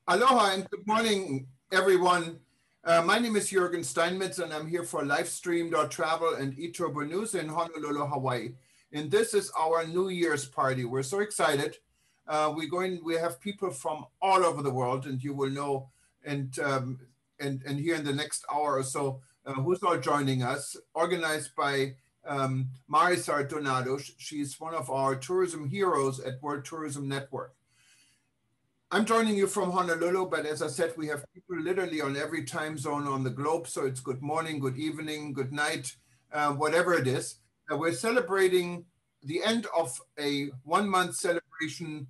Aloha and good morning, everyone. My name is Jürgen Steinmetz, and I'm here for Livestream.travel and eTurbo News in Honolulu, Hawaii. And this is our New Year's party. We're so excited. We have people from all over the world, and you will know, and here in the next hour or so, who's all joining us. Organized by Marisar Donato. She's one of our tourism heroes at World Tourism Network. I'm joining you from Honolulu, but as I said, we have people literally on every time zone on the globe. So it's good morning, good evening, good night, whatever it is. We're celebrating the end of a 1 month celebration,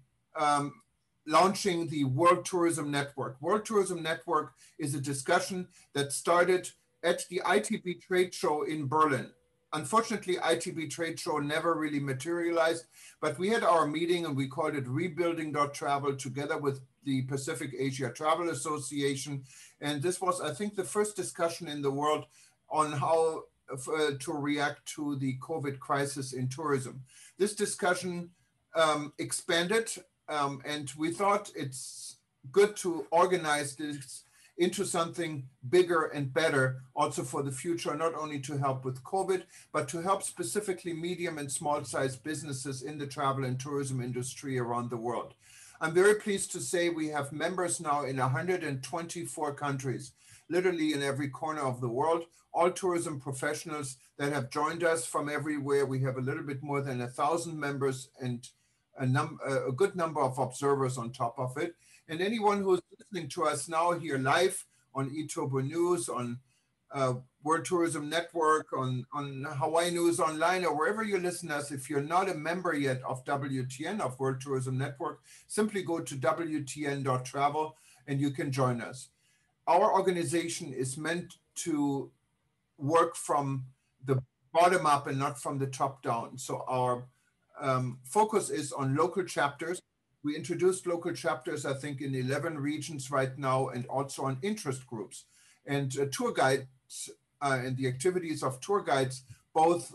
launching the World Tourism Network. World Tourism Network is a discussion that started at the ITB trade show in Berlin. Unfortunately, ITB trade show never really materialized, but we had our meeting and we called it Rebuilding.travel together with the Pacific Asia Travel Association. And this was, I think, the first discussion in the world on how to react to the COVID crisis in tourism. This discussion expanded, and we thought it's good to organize this into something bigger and better also for the future, not only to help with COVID, but to help specifically medium and small sized businesses in the travel and tourism industry around the world. I'm very pleased to say we have members now in 124 countries, literally in every corner of the world, all tourism professionals that have joined us from everywhere. We have a little bit more than 1,000 members and a good number of observers on top of it. And anyone who's listening to us now here live on eTurbo News, on World Tourism Network, on Hawaii News Online, or wherever you listen to us, if you're not a member yet of WTN, of World Tourism Network, simply go to WTN.travel and you can join us. Our organization is meant to work from the bottom up and not from the top down. So our focus is on local chapters. We introduced local chapters, I think, in 11 regions right now, and also on interest groups. And tour guides and the activities of tour guides, both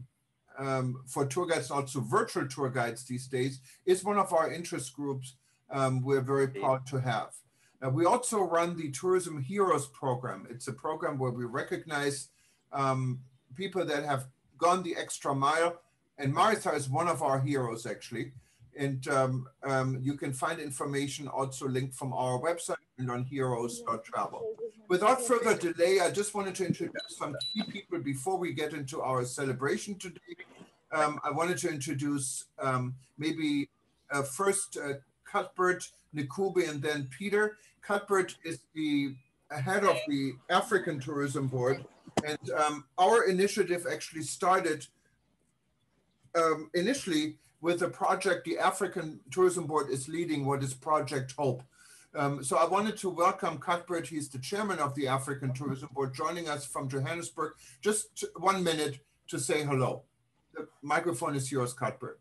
for tour guides and also virtual tour guides these days, is one of our interest groups we're very proud to have. We also run the Tourism Heroes program. It's a program where we recognize people that have gone the extra mile. And Marisar is one of our heroes, actually. And you can find information also linked from our website and on heroes.travel. Without further delay, I just wanted to introduce some key people before we get into our celebration today. I wanted to introduce maybe first Cuthbert Nkubi and then Peter. Cuthbert is the head of the African Tourism Board. And our initiative actually started initially with a project the African Tourism Board is leading, what is Project Hope. So I wanted to welcome Cuthbert. He's the chairman of the African Tourism Board, joining us from Johannesburg. Just 1 minute to say hello. The microphone is yours, Cuthbert.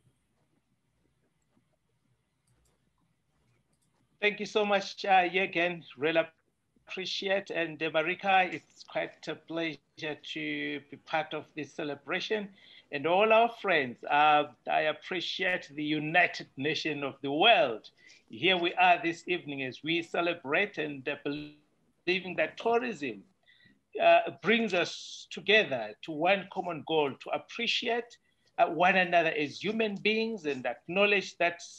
Thank you so much, Jürgen. Really appreciate. And Marika, it's quite a pleasure to be part of this celebration. And all our friends, I appreciate the United Nations of the world. Here we are this evening as we celebrate and believing that tourism brings us together to one common goal, to appreciate one another as human beings and acknowledge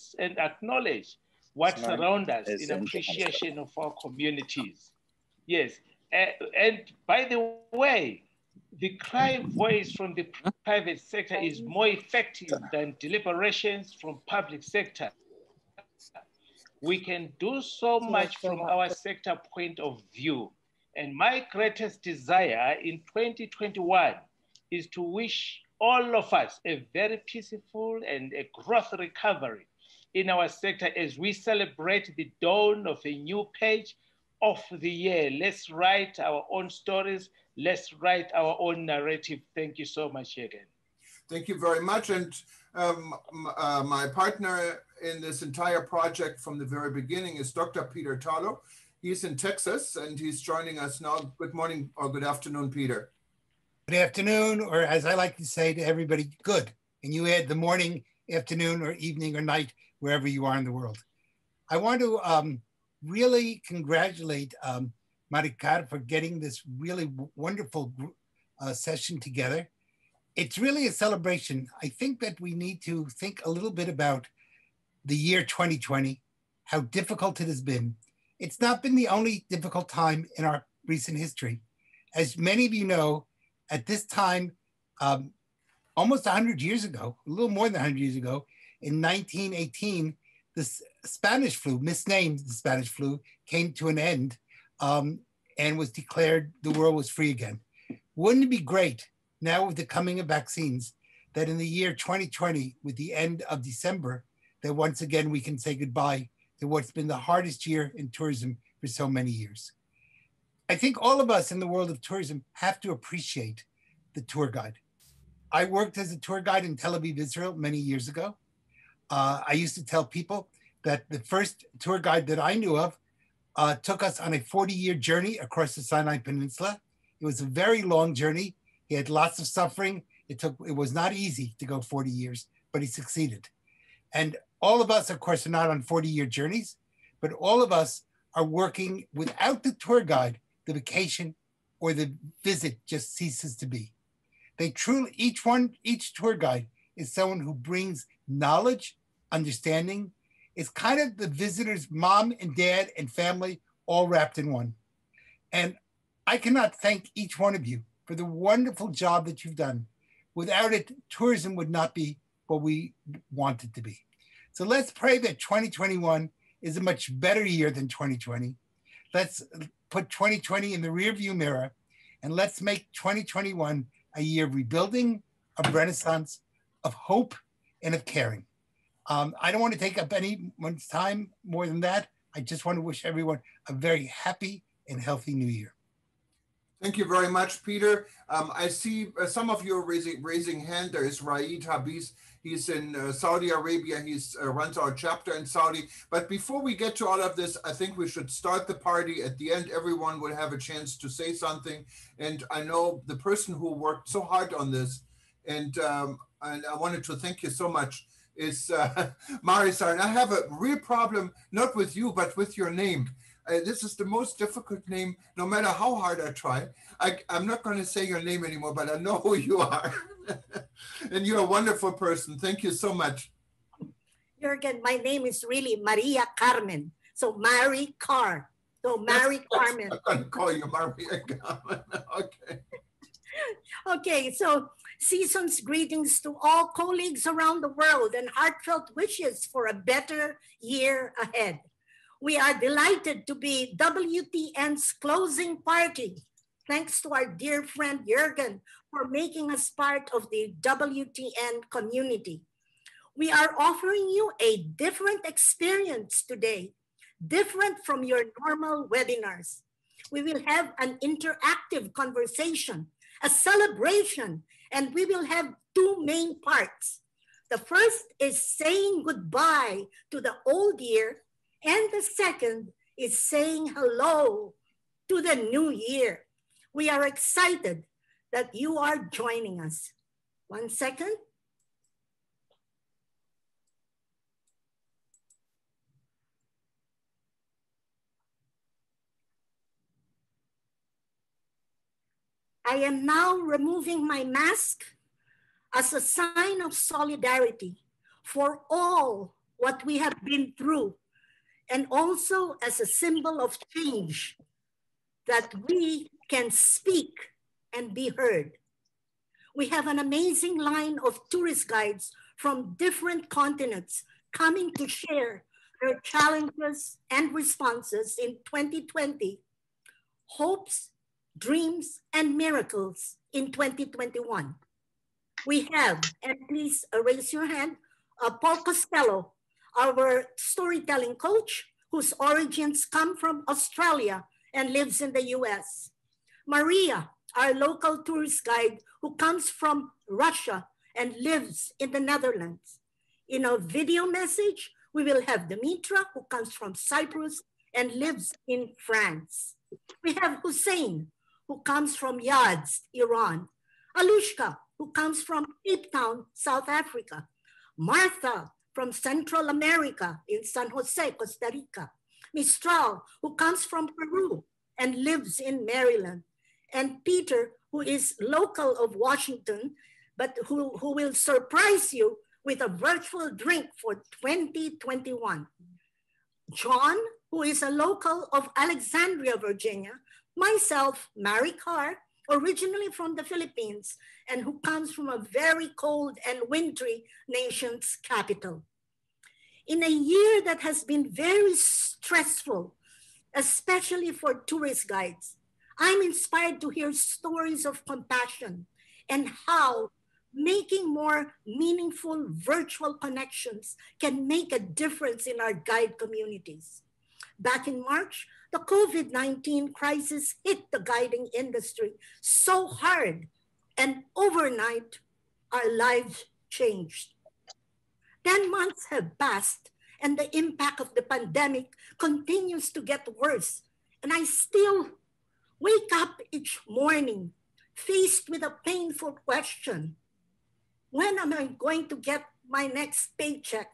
what's around us in appreciation of our communities. Yes, and by the way, the cry voice from the private sector is more effective than deliberations from public sector. We can do so much from our sector point of view. And my greatest desire in 2021 is to wish all of us a very peaceful and a growth recovery in our sector as we celebrate the dawn of a new page of the year. Let's write our own stories. Let's write our own narrative. Thank you so much, Jürgen. Thank you very much. And my partner in this entire project from the very beginning is Dr. Peter Talo. He's in Texas and he's joining us now. Good morning or good afternoon, Peter. Good afternoon, or as I like to say to everybody, good. And you add the morning, afternoon, or evening, or night, wherever you are in the world. I want to really congratulate Maricar for getting this really wonderful session together. It's really a celebration. I think that we need to think a little bit about the year 2020, how difficult it has been. It's not been the only difficult time in our recent history. As many of you know, at this time, almost 100 years ago, a little more than 100 years ago, in 1918, the Spanish flu, misnamed the Spanish flu, came to an end and was declared the world was free again. Wouldn't it be great now with the coming of vaccines that in the year 2020, with the end of December, that once again we can say goodbye to what's been the hardest year in tourism for so many years. I think all of us in the world of tourism have to appreciate the tour guide. I worked as a tour guide in Tel Aviv, Israel many years ago. I used to tell people that the first tour guide that I knew of took us on a 40-year journey across the Sinai Peninsula. It was a very long journey. He had lots of suffering. It was not easy to go 40 years, but he succeeded. And all of us, of course, are not on 40-year journeys, but all of us are working without the tour guide. The vacation or the visit just ceases to be. They truly, each tour guide is someone who brings knowledge, understanding. It's kind of the visitor's mom and dad and family all wrapped in one. And I cannot thank each one of you for the wonderful job that you've done. Without it, tourism would not be what we want it to be. So let's pray that 2021 is a much better year than 2020. Let's put 2020 in the rearview mirror, and let's make 2021 a year of rebuilding, of renaissance, of hope, and of caring. I don't want to take up anyone's time more than that. I just want to wish everyone a very happy and healthy new year. Thank you very much, Peter. I see some of you are raising hand. There is Raid Habis. He's in Saudi Arabia. He runs our chapter in Saudi. But before we get to all of this, I think we should start the party. At the end, everyone will have a chance to say something. And I know the person who worked so hard on this, and I wanted to thank you so much, is Marisar. And I have a real problem, not with you, but with your name. This is the most difficult name, no matter how hard I try. I'm not going to say your name anymore, but I know who you are. And you're a wonderful person. Thank you so much. Jürgen, my name is really Maria Carmen. So Mary Car. So Mary Carmen. I'm going to call you Maria Carmen. Okay. Okay, so season's greetings to all colleagues around the world and heartfelt wishes for a better year ahead. We are delighted to be WTN's closing party. Thanks to our dear friend Jürgen for making us part of the WTN community. We are offering you a different experience today, different from your normal webinars. We will have an interactive conversation, a celebration, and we will have two main parts. The first is saying goodbye to the old year, and the second is saying hello to the new year. We are excited that you are joining us. 1 second. I am now removing my mask as a sign of solidarity for all what we have been through, and also as a symbol of change, that we can speak and be heard. We have an amazing line of tourist guides from different continents coming to share their challenges and responses in 2020, hopes, dreams, and miracles in 2021. We have, and please raise your hand, Paul Costello, our storytelling coach, whose origins come from Australia and lives in the US. Maria, our local tourist guide who comes from Russia and lives in the Netherlands. In a video message, we will have Dimitra, who comes from Cyprus and lives in France. We have Hussein, who comes from Yazd, Iran. Alushka, who comes from Cape Town, South Africa. Martha, from Central America in San Jose, Costa Rica. Mistral, who comes from Peru and lives in Maryland, and Peter, who is local of Washington, but who will surprise you with a virtual drink for 2021. John, who is a local of Alexandria, Virginia, myself, Mary Carr, originally from the Philippines, and who comes from a very cold and wintry nation's capital. In a year that has been very stressful, especially for tourist guides, I'm inspired to hear stories of compassion and how making more meaningful virtual connections can make a difference in our guide communities. Back in March, the COVID-19 crisis hit the guiding industry so hard, and overnight, our lives changed. 10 months have passed, and the impact of the pandemic continues to get worse. And I still wake up each morning faced with a painful question. When am I going to get my next paycheck?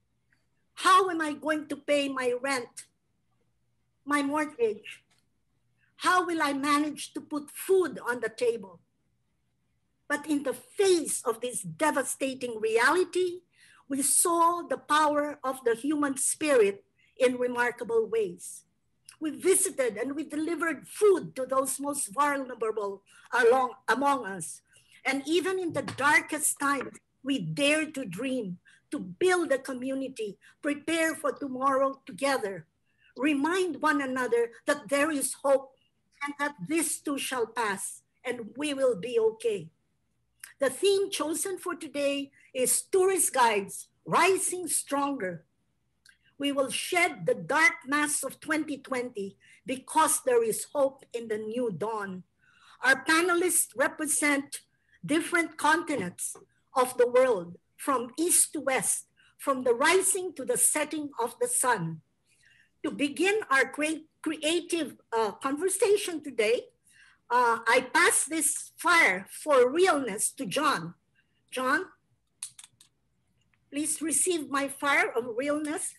How am I going to pay my rent, my mortgage? How will I manage to put food on the table? But in the face of this devastating reality, we saw the power of the human spirit in remarkable ways. We visited and we delivered food to those most vulnerable among us. And even in the darkest times, we dared to dream, to build a community, prepare for tomorrow together, remind one another that there is hope and that this too shall pass and we will be okay. The theme chosen for today is Tourist Guides, Rising Stronger. We will shed the dark mask of 2020 because there is hope in the new dawn. Our panelists represent different continents of the world, from east to west, from the rising to the setting of the sun. To begin our great creative conversation today, I pass this fire for realness to John. John, please receive my fire of realness,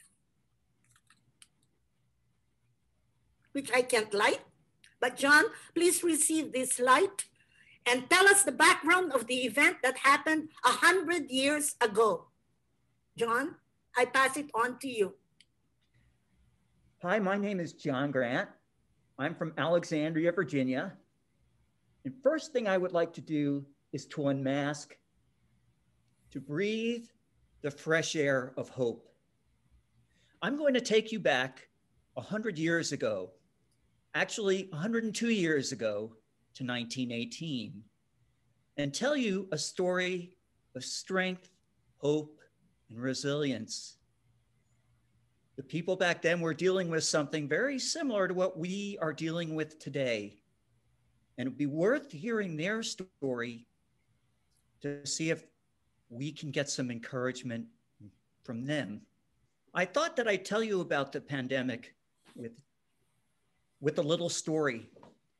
which I can't light. But John, please receive this light and tell us the background of the event that happened 100 years ago. John, I pass it on to you. Hi, my name is John Grant. I'm from Alexandria, Virginia. And first thing I would like to do is to unmask, to breathe the fresh air of hope. I'm going to take you back 100 years ago, actually 102 years ago, to 1918, and tell you a story of strength, hope, and resilience. The people back then were dealing with something very similar to what we are dealing with today. And it'd be worth hearing their story to see if we can get some encouragement from them. I thought that I'd tell you about the pandemic with a little story.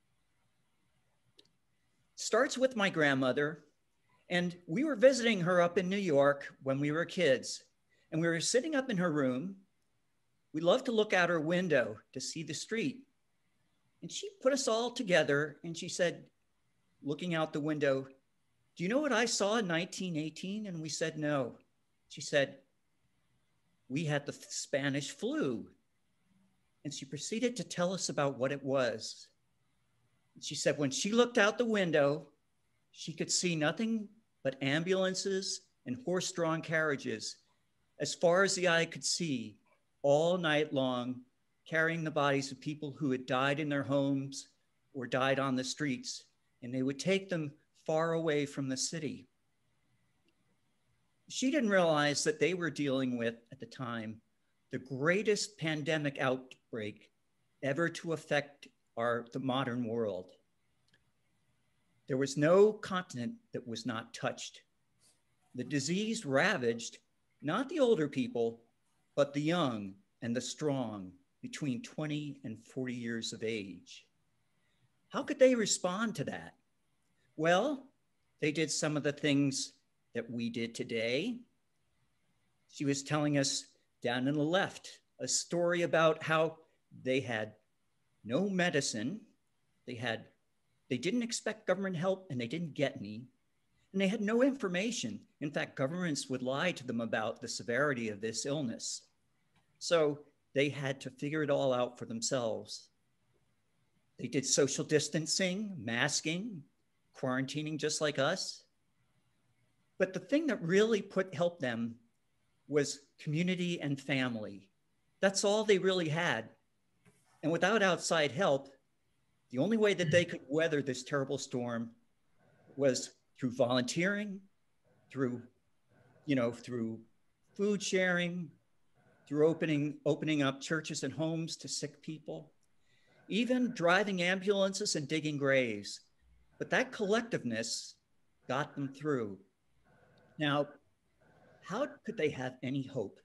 Starts with my grandmother, and we were visiting her up in New York when we were kids, and we were sitting up in her room. We loved to look out her window to see the street. And she put us all together and she said, looking out the window, "Do you know what I saw in 1918? And we said, "No." She said, "We had the Spanish flu." And she proceeded to tell us about what it was. She said when she looked out the window, she could see nothing but ambulances and horse-drawn carriages as far as the eye could see all night long, carrying the bodies of people who had died in their homes or died on the streets, and they would take them far away from the city. She didn't realize that they were dealing with, at the time, the greatest pandemic outbreak ever to affect the modern world. There was no continent that was not touched. The disease ravaged not the older people, but the young and the strong between 20 and 40 years of age. How could they respond to that? Well, they did some of the things that we did today. She was telling us down on the left a story about how they had no medicine. They didn't expect government help, and they didn't get any. And they had no information. In fact, governments would lie to them about the severity of this illness. So they had to figure it all out for themselves. They did social distancing, masking, quarantining just like us. But the thing that really helped them was community and family. That's all they really had. And without outside help, the only way that they could weather this terrible storm was through volunteering, through food sharing, through opening up churches and homes to sick people, even driving ambulances and digging graves. But that collectiveness got them through. Now, how could they have any hope?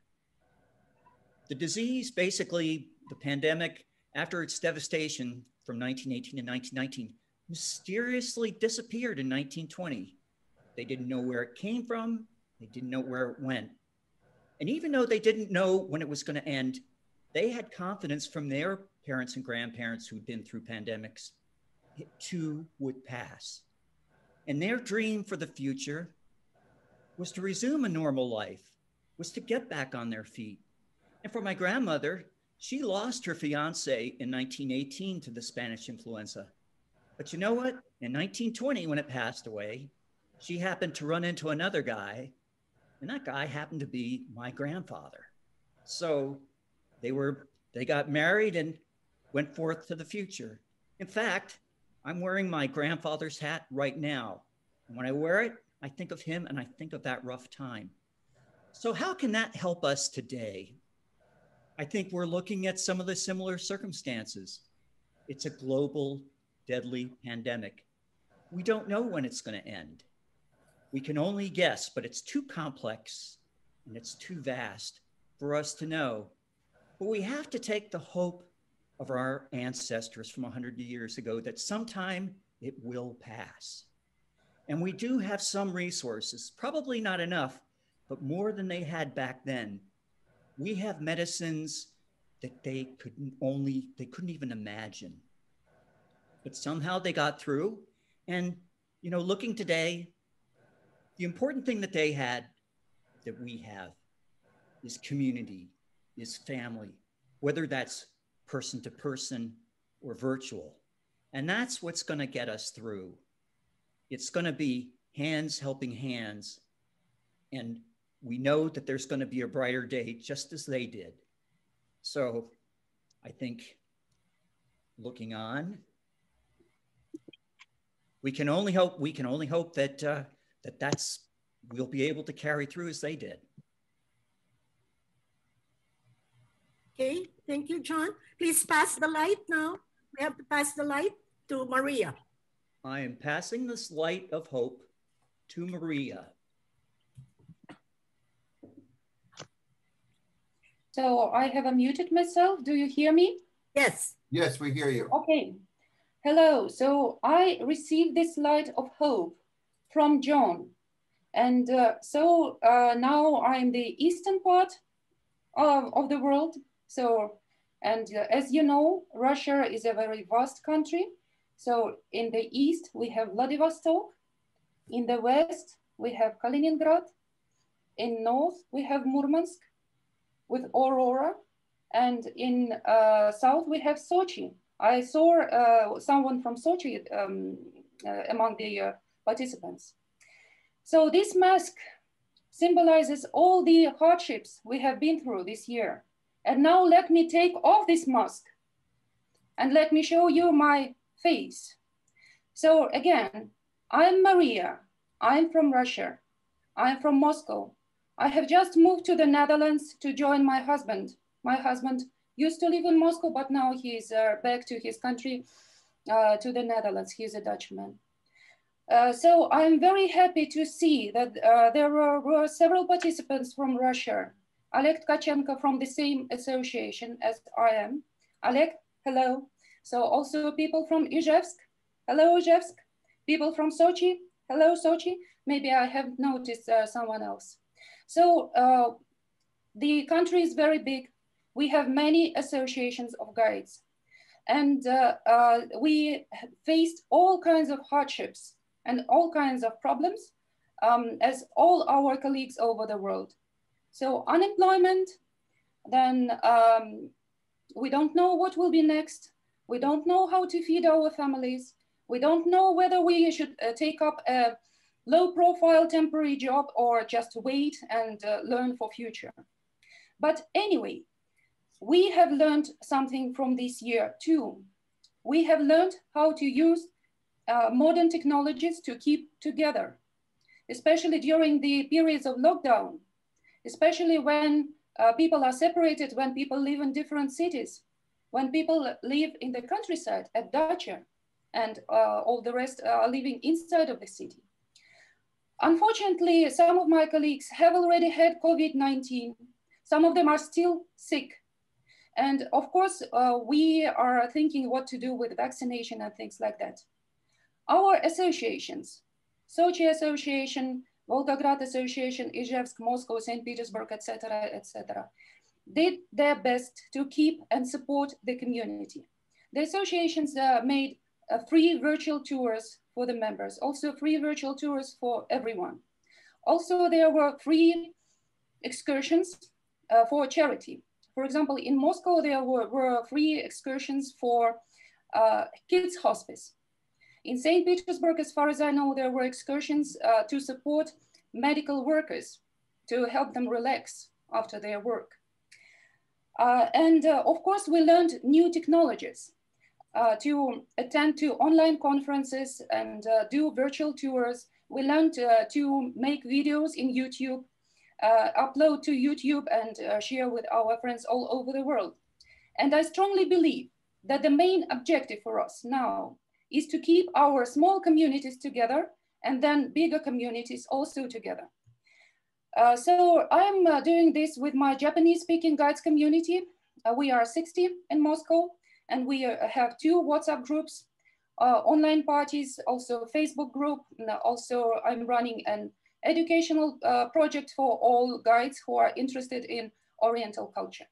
The disease, basically, the pandemic, after its devastation from 1918 to 1919, mysteriously disappeared in 1920. They didn't know where it came from. They didn't know where it went. And even though they didn't know when it was going to end, they had confidence from their parents and grandparents who'd been through pandemics. It too would pass. And their dream for the future was to resume a normal life, was to get back on their feet. And for my grandmother, she lost her fiance in 1918 to the Spanish influenza. But you know what? In 1920, when it passed away, she happened to run into another guy, and that guy happened to be my grandfather. So they got married and went forth to the future. In fact, I'm wearing my grandfather's hat right now. And when I wear it, I think of him and I think of that rough time. So how can that help us today? I think we're looking at some of the similar circumstances. It's a global, deadly pandemic. We don't know when it's going to end. We can only guess, but it's too complex and it's too vast for us to know. But we have to take the hope of our ancestors from 100 years ago that sometime it will pass. And we do have some resources, probably not enough, but more than they had back then. We have medicines that they couldn't even imagine. But somehow they got through. And, looking today, the important thing that they had, that we have, is community, is family, whether that's person to person or virtual. And that's what's going to get us through. It's going to be hands helping hands. And we know that there's going to be a brighter day, just as they did. So I think looking on, we can only hope that we'll be able to carry through as they did. Okay, thank you, John. Please pass the light now. We have to pass the light to Maria. I am passing this light of hope to Maria. So I have unmuted myself. Do you hear me? Yes. Yes, we hear you. Okay. Hello. So I received this light of hope from John. And now I'm the eastern part of the world. So, as you know, Russia is a very vast country. So in the east, we have Vladivostok. In the west, we have Kaliningrad. In north, we have Murmansk with Aurora. And in south, we have Sochi. I saw someone from Sochi among the participants. So this mask symbolizes all the hardships we have been through this year. And now let me take off this mask and let me show you my face. So again, I'm Maria. I'm from Russia. I'm from Moscow. I have just moved to the Netherlands to join my husband. My husband used to live in Moscow, but now he's back to his country, to the Netherlands. He's a Dutchman. So I'm very happy to see that there were several participants from Russia. Oleg Tkachenko from the same association as I am. Oleg, hello. So also people from Izhevsk. Hello, Izhevsk. People from Sochi. Hello, Sochi. Maybe I have noticed someone else. So the country is very big. we have many associations of guides. And we faced all kinds of hardships and all kinds of problems as all our colleagues over the world. So unemployment, then we don't know what will be next. We don't know how to feed our families. We don't know whether we should take up a low profile temporary job or just wait and learn for future. But anyway, we have learned something from this year too. We have learned how to use modern technologies to keep together, especially during the periods of lockdown, especially when people are separated, when people live in different cities, when people live in the countryside at dacha, and all the rest are living inside of the city. Unfortunately, some of my colleagues have already had COVID-19. Some of them are still sick. And of course, we are thinking what to do with vaccination and things like that. Our associations, Sochi Association, Volgograd Association, Izhevsk, Moscow, St. Petersburg, etc., did their best to keep and support the community. The associations made free virtual tours for the members, also free virtual tours for everyone. Also, there were free excursions for charity. For example, in Moscow, there were free excursions for kids' hospice. In St. Petersburg, as far as I know, there were excursions to support medical workers, to help them relax after their work. And of course, we learned new technologies to attend to online conferences and do virtual tours. We learned to make videos in YouTube, upload to YouTube and share with our friends all over the world. And I strongly believe that the main objective for us now is to keep our small communities together and then bigger communities also together. So I'm doing this with my Japanese speaking guides community. We are 60 in Moscow, and we have 2 WhatsApp groups, online parties, also Facebook group. And also I'm running an educational project for all guides who are interested in Oriental culture.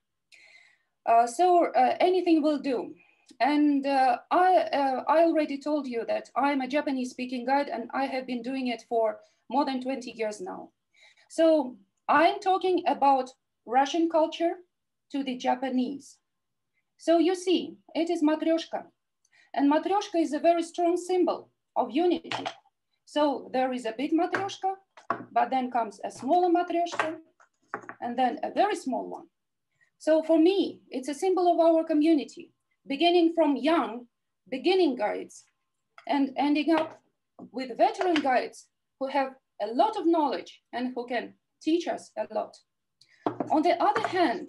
So anything will do. And I already told you that I'm a Japanese speaking guide and I have been doing it for more than 20 years now. So I'm talking about Russian culture to the Japanese. So you see, it is matryoshka. And matryoshka is a very strong symbol of unity. So there is a big matryoshka, but then comes a smaller matryoshka, and then a very small one. So for me, it's a symbol of our community, beginning from young beginning guides and ending up with veteran guides who have a lot of knowledge and who can teach us a lot. On the other hand,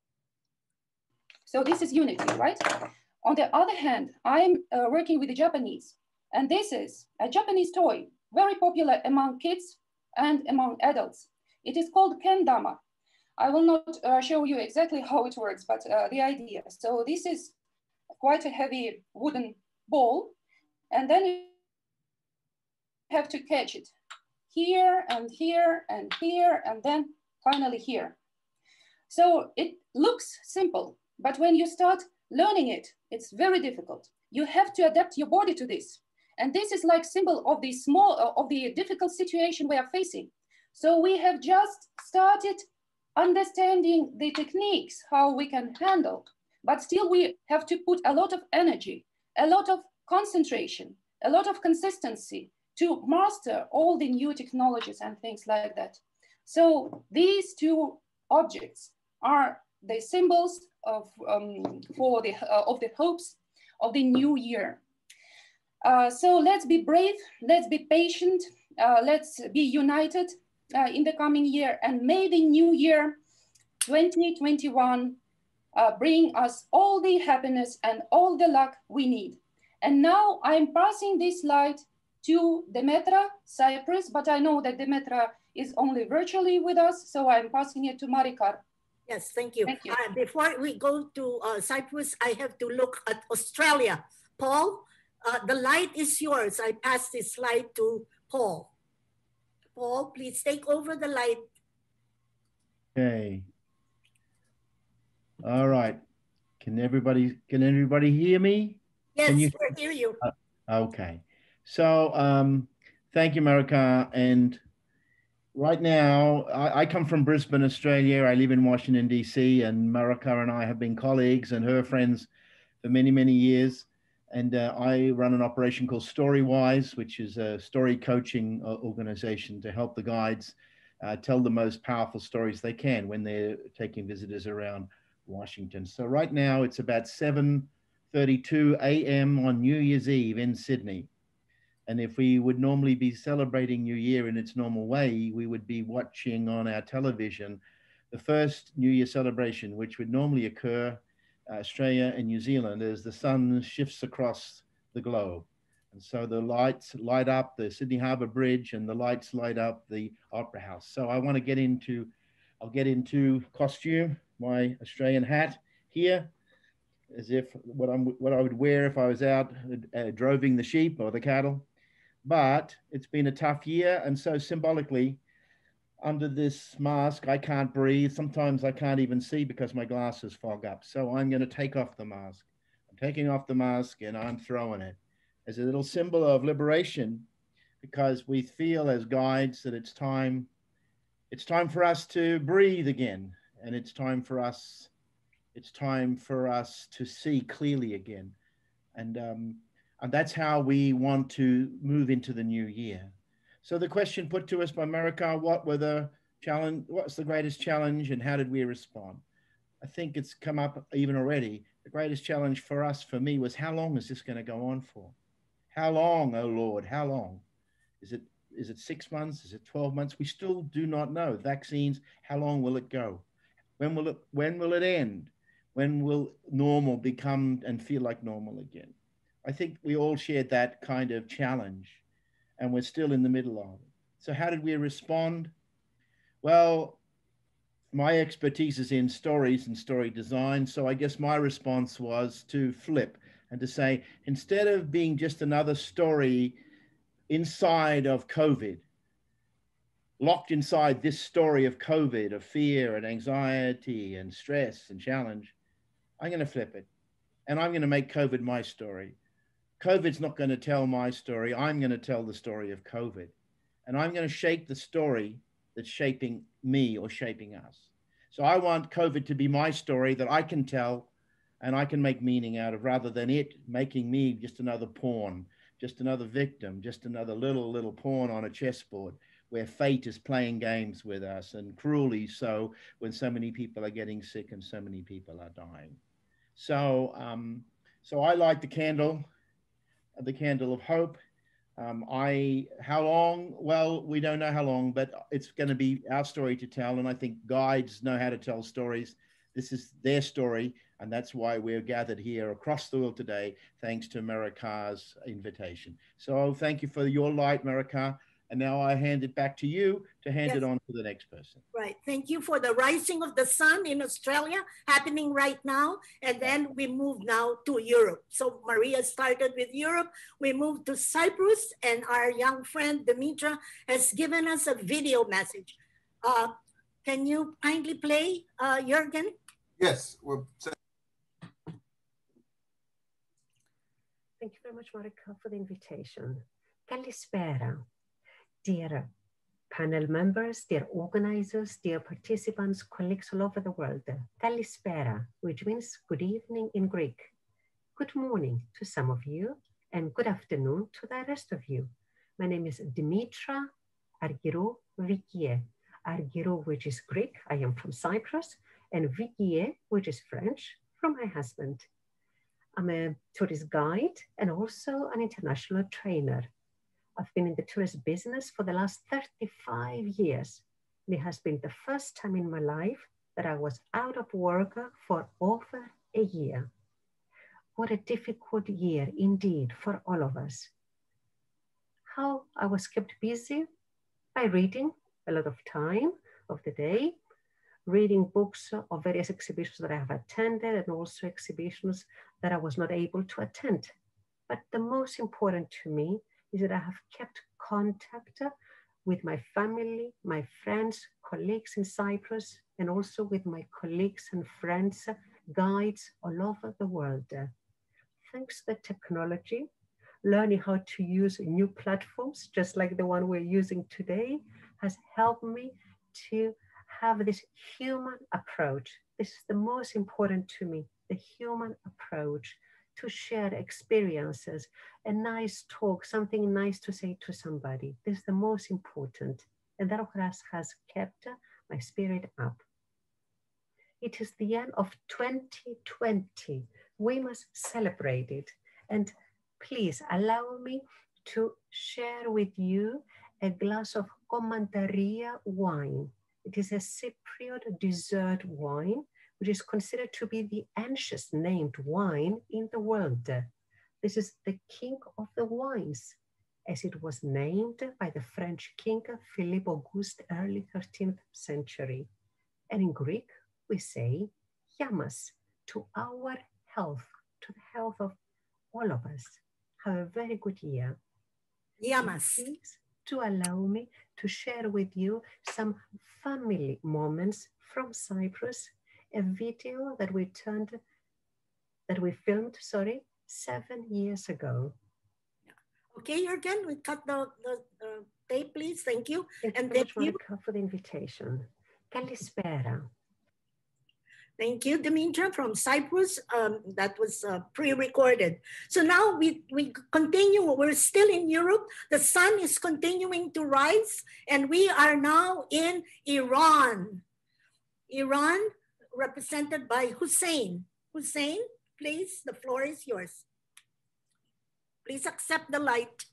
so this is unity, right? On the other hand, I'm working with the Japanese, and this is a Japanese toy, very popular among kids and among adults. It is called kendama. I will not show you exactly how it works, but the idea. So this is quite a heavy wooden ball, and then you have to catch it here and here and here, and then finally here. So it looks simple, but when you start learning it, it's very difficult. You have to adapt your body to this. And this is like symbol of the of the difficult situation we are facing. So we have just started understanding the techniques, how we can handle, but still we have to put a lot of energy, a lot of concentration, a lot of consistency to master all the new technologies and things like that. So these 2 objects are the symbols of the hopes of the new year. So let's be brave, let's be patient, let's be united in the coming year, and may the new year 2021 bring us all the happiness and all the luck we need. And now I'm passing this slide to Demetra Cyprus, but I know that Demetra is only virtually with us, so I'm passing it to Marikar. Yes, thank you. Thank you. Before we go to Cyprus, I have to look at Australia. Paul, the light is yours. I pass this slide to Paul. Paul, please take over the light. Okay. All right. Can everybody hear me? Yes, Can you? we hear you. Okay. So thank you, Marika. And right now, I come from Brisbane, Australia. I live in Washington, D.C., and Marika and I have been colleagues and her friends for many, many years. And I run an operation called Storywise, which is a story coaching organization to help the guides tell the most powerful stories they can when they're taking visitors around Washington. So right now it's about 7:32 a.m. on New Year's Eve in Sydney. And if we would normally be celebrating New Year in its normal way, we would be watching on our television the first New Year celebration, which would normally occur Australia and New Zealand as the sun shifts across the globe. And so the lights light up the Sydney Harbour Bridge and the lights light up the Opera House. So I want to get into, I'll get into costume, my Australian hat here, as if what I would wear if I was out droving the sheep or the cattle. But it's been a tough year. And so symbolically, under this mask, I can't breathe. Sometimes I can't even see because my glasses fog up. So I'm going to take off the mask. I'm taking off the mask and I'm throwing it as a little symbol of liberation, because we feel as guides that it's time for us to breathe again. And it's time for us to see clearly again. And that's how we want to move into the new year. So the question put to us by Marika, what's the greatest challenge and how did we respond? I think it's come up even already. The greatest challenge for us, for me, was how long is this going to go on for? How long, oh Lord, how long? Is it 6 months? Is it 12 months? We still do not know. Vaccines, how long will it go? When will it end? When will normal become and feel like normal again? I think we all shared that kind of challenge, and we're still in the middle of it. So how did we respond? Well, my expertise is in stories and story design. So I guess my response was to flip and to say, instead of being just another story inside of COVID, locked inside this story of COVID, of fear and anxiety and stress and challenge, I'm going to flip it. And I'm going to make COVID my story. COVID's not going to tell my story. I'm going to tell the story of COVID. And I'm going to shape the story that's shaping me or shaping us. So I want COVID to be my story that I can tell and I can make meaning out of, rather than it making me just another pawn, just another victim, just another little pawn on a chessboard where fate is playing games with us, and cruelly so, when so many people are getting sick and so many people are dying. So I light the candle of hope. How long? Well, we don't know how long, but it's going to be our story to tell. And I think guides know how to tell stories. This is their story. And that's why we're gathered here across the world today, thanks to Marika's invitation. So thank you for your light, Marika. And now I hand it back to you to hand it on to the next person. Right. Thank you for the rising of the sun in Australia happening right now. And then we move now to Europe. So Maria started with Europe. We moved to Cyprus, and our young friend Dimitra has given us a video message. Can you kindly play, Jürgen? Yes. Thank you very much, Marika, for the invitation. Kalispera. Dear panel members, dear organizers, dear participants, colleagues all over the world, Kalispera, which means good evening in Greek. Good morning to some of you, and good afternoon to the rest of you. My name is Dimitra Argyrou Vikie. Argyrou, which is Greek, I am from Cyprus, and Vikie, which is French, from my husband. I'm a tourist guide and also an international trainer. I've been in the tourist business for the last 35 years. It has been the first time in my life that I was out of work for over a year. What a difficult year indeed for all of us. How I was kept busy? By reading a lot of time of the day, reading books of various exhibitions that I have attended, and also exhibitions that I was not able to attend. But the most important to me is that I have kept contact with my family, my friends, colleagues in Cyprus, and also with my colleagues and friends guides all over the world. Thanks to the technology, learning how to use new platforms, just like the one we're using today, has helped me to have this human approach. This is the most important to me, the human approach, to share experiences, a nice talk, something nice to say to somebody. This is the most important. And that has kept my spirit up. It is the end of 2020. We must celebrate it. And please allow me to share with you a glass of Commandaria wine. It is a Cypriot dessert wine, which is considered to be the ancientest named wine in the world. This is the king of the wines, as it was named by the French king Philippe Auguste, early 13th century. And in Greek, we say, Yamas, to our health, to the health of all of us. Have a very good year. Yamas. Please to allow me to share with you some family moments from Cyprus, a video that we filmed, 7 years ago. Okay, Jürgen, we cut the tape, please. Thank you. Thank you very much, Monica, for the invitation. Kalispera. Thank you, Dimitra, from Cyprus. That was pre-recorded. So now we continue. We're still in Europe. The sun is continuing to rise, and we are now in Iran. Iran, represented by Hussein. Hussein, please, the floor is yours. Please accept the light.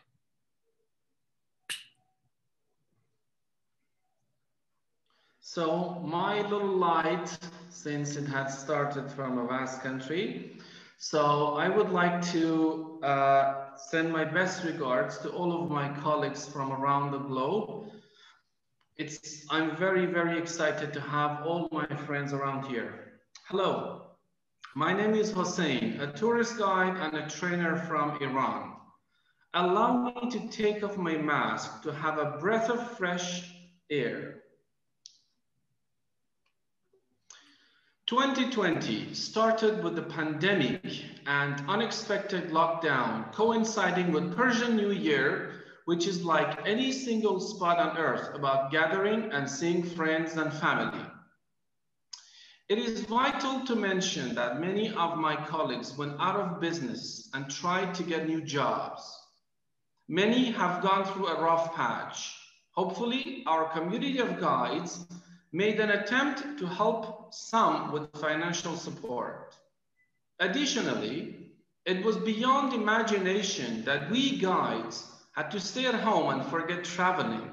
So my little light, since it had started from a vast country, so I would like to send my best regards to all of my colleagues from around the globe. I'm very, very excited to have all my friends around here. Hello, my name is Hossein, a tourist guide and a trainer from Iran. Allow me to take off my mask to have a breath of fresh air. 2020 started with the pandemic and unexpected lockdown coinciding with Persian New Year, which is like any single spot on earth about gathering and seeing friends and family. It is vital to mention that many of my colleagues went out of business and tried to get new jobs. Many have gone through a rough patch. Hopefully, our community of guides made an attempt to help some with financial support. Additionally, it was beyond imagination that we guides had to stay at home and forget traveling.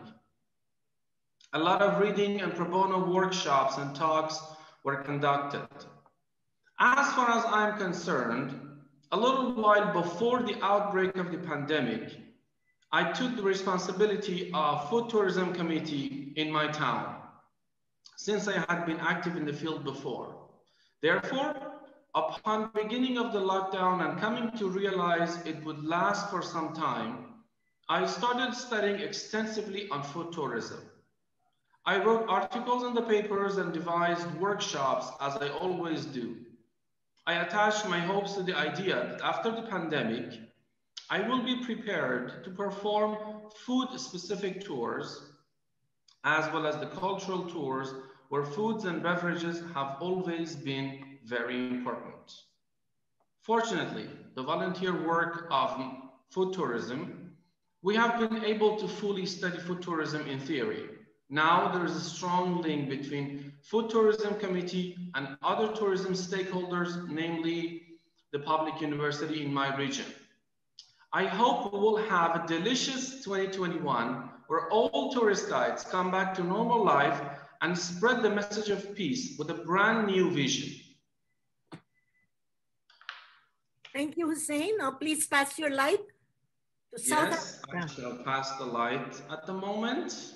A lot of reading and pro bono workshops and talks were conducted. As far as I'm concerned, a little while before the outbreak of the pandemic, I took the responsibility of Food Tourism Committee in my town, since I had been active in the field before. Therefore, upon beginning of the lockdown and coming to realize it would last for some time, I started studying extensively on food tourism. I wrote articles in the papers and devised workshops as I always do. I attached my hopes to the idea that after the pandemic, I will be prepared to perform food-specific tours as well as the cultural tours where foods and beverages have always been very important. Fortunately, the volunteer work of food tourism, we have been able to fully study food tourism in theory. Now there is a strong link between Food Tourism Committee and other tourism stakeholders, namely the public university in my region. I hope we will have a delicious 2021 where all tourist guides come back to normal life and spread the message of peace with a brand new vision. Thank you, Hussein. Now please pass your light to South Yes, I shall pass the light at the moment.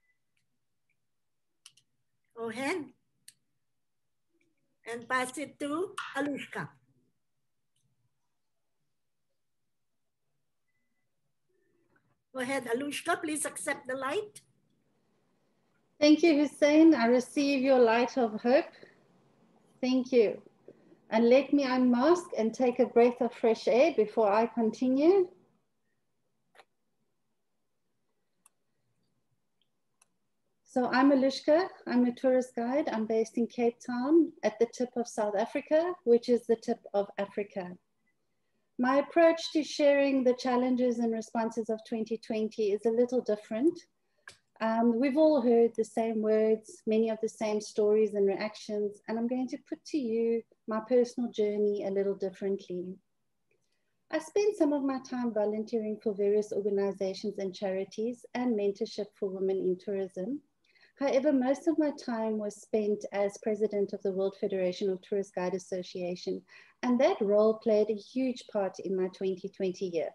Go ahead. And pass it to Alushka. Go ahead, Alushka, please accept the light. Thank you, Hussein. I receive your light of hope. Thank you. And let me unmask and take a breath of fresh air before I continue. So I'm Alushka, I'm a tourist guide. I'm based in Cape Town at the tip of South Africa, which is the tip of Africa. My approach to sharing the challenges and responses of 2020 is a little different. We've all heard the same words, many of the same stories and reactions, and I'm going to put to you my personal journey a little differently. I spent some of my time volunteering for various organizations and charities and mentorship for women in tourism. However, most of my time was spent as president of the World Federation of Tourist Guide Association, and that role played a huge part in my 2020 year.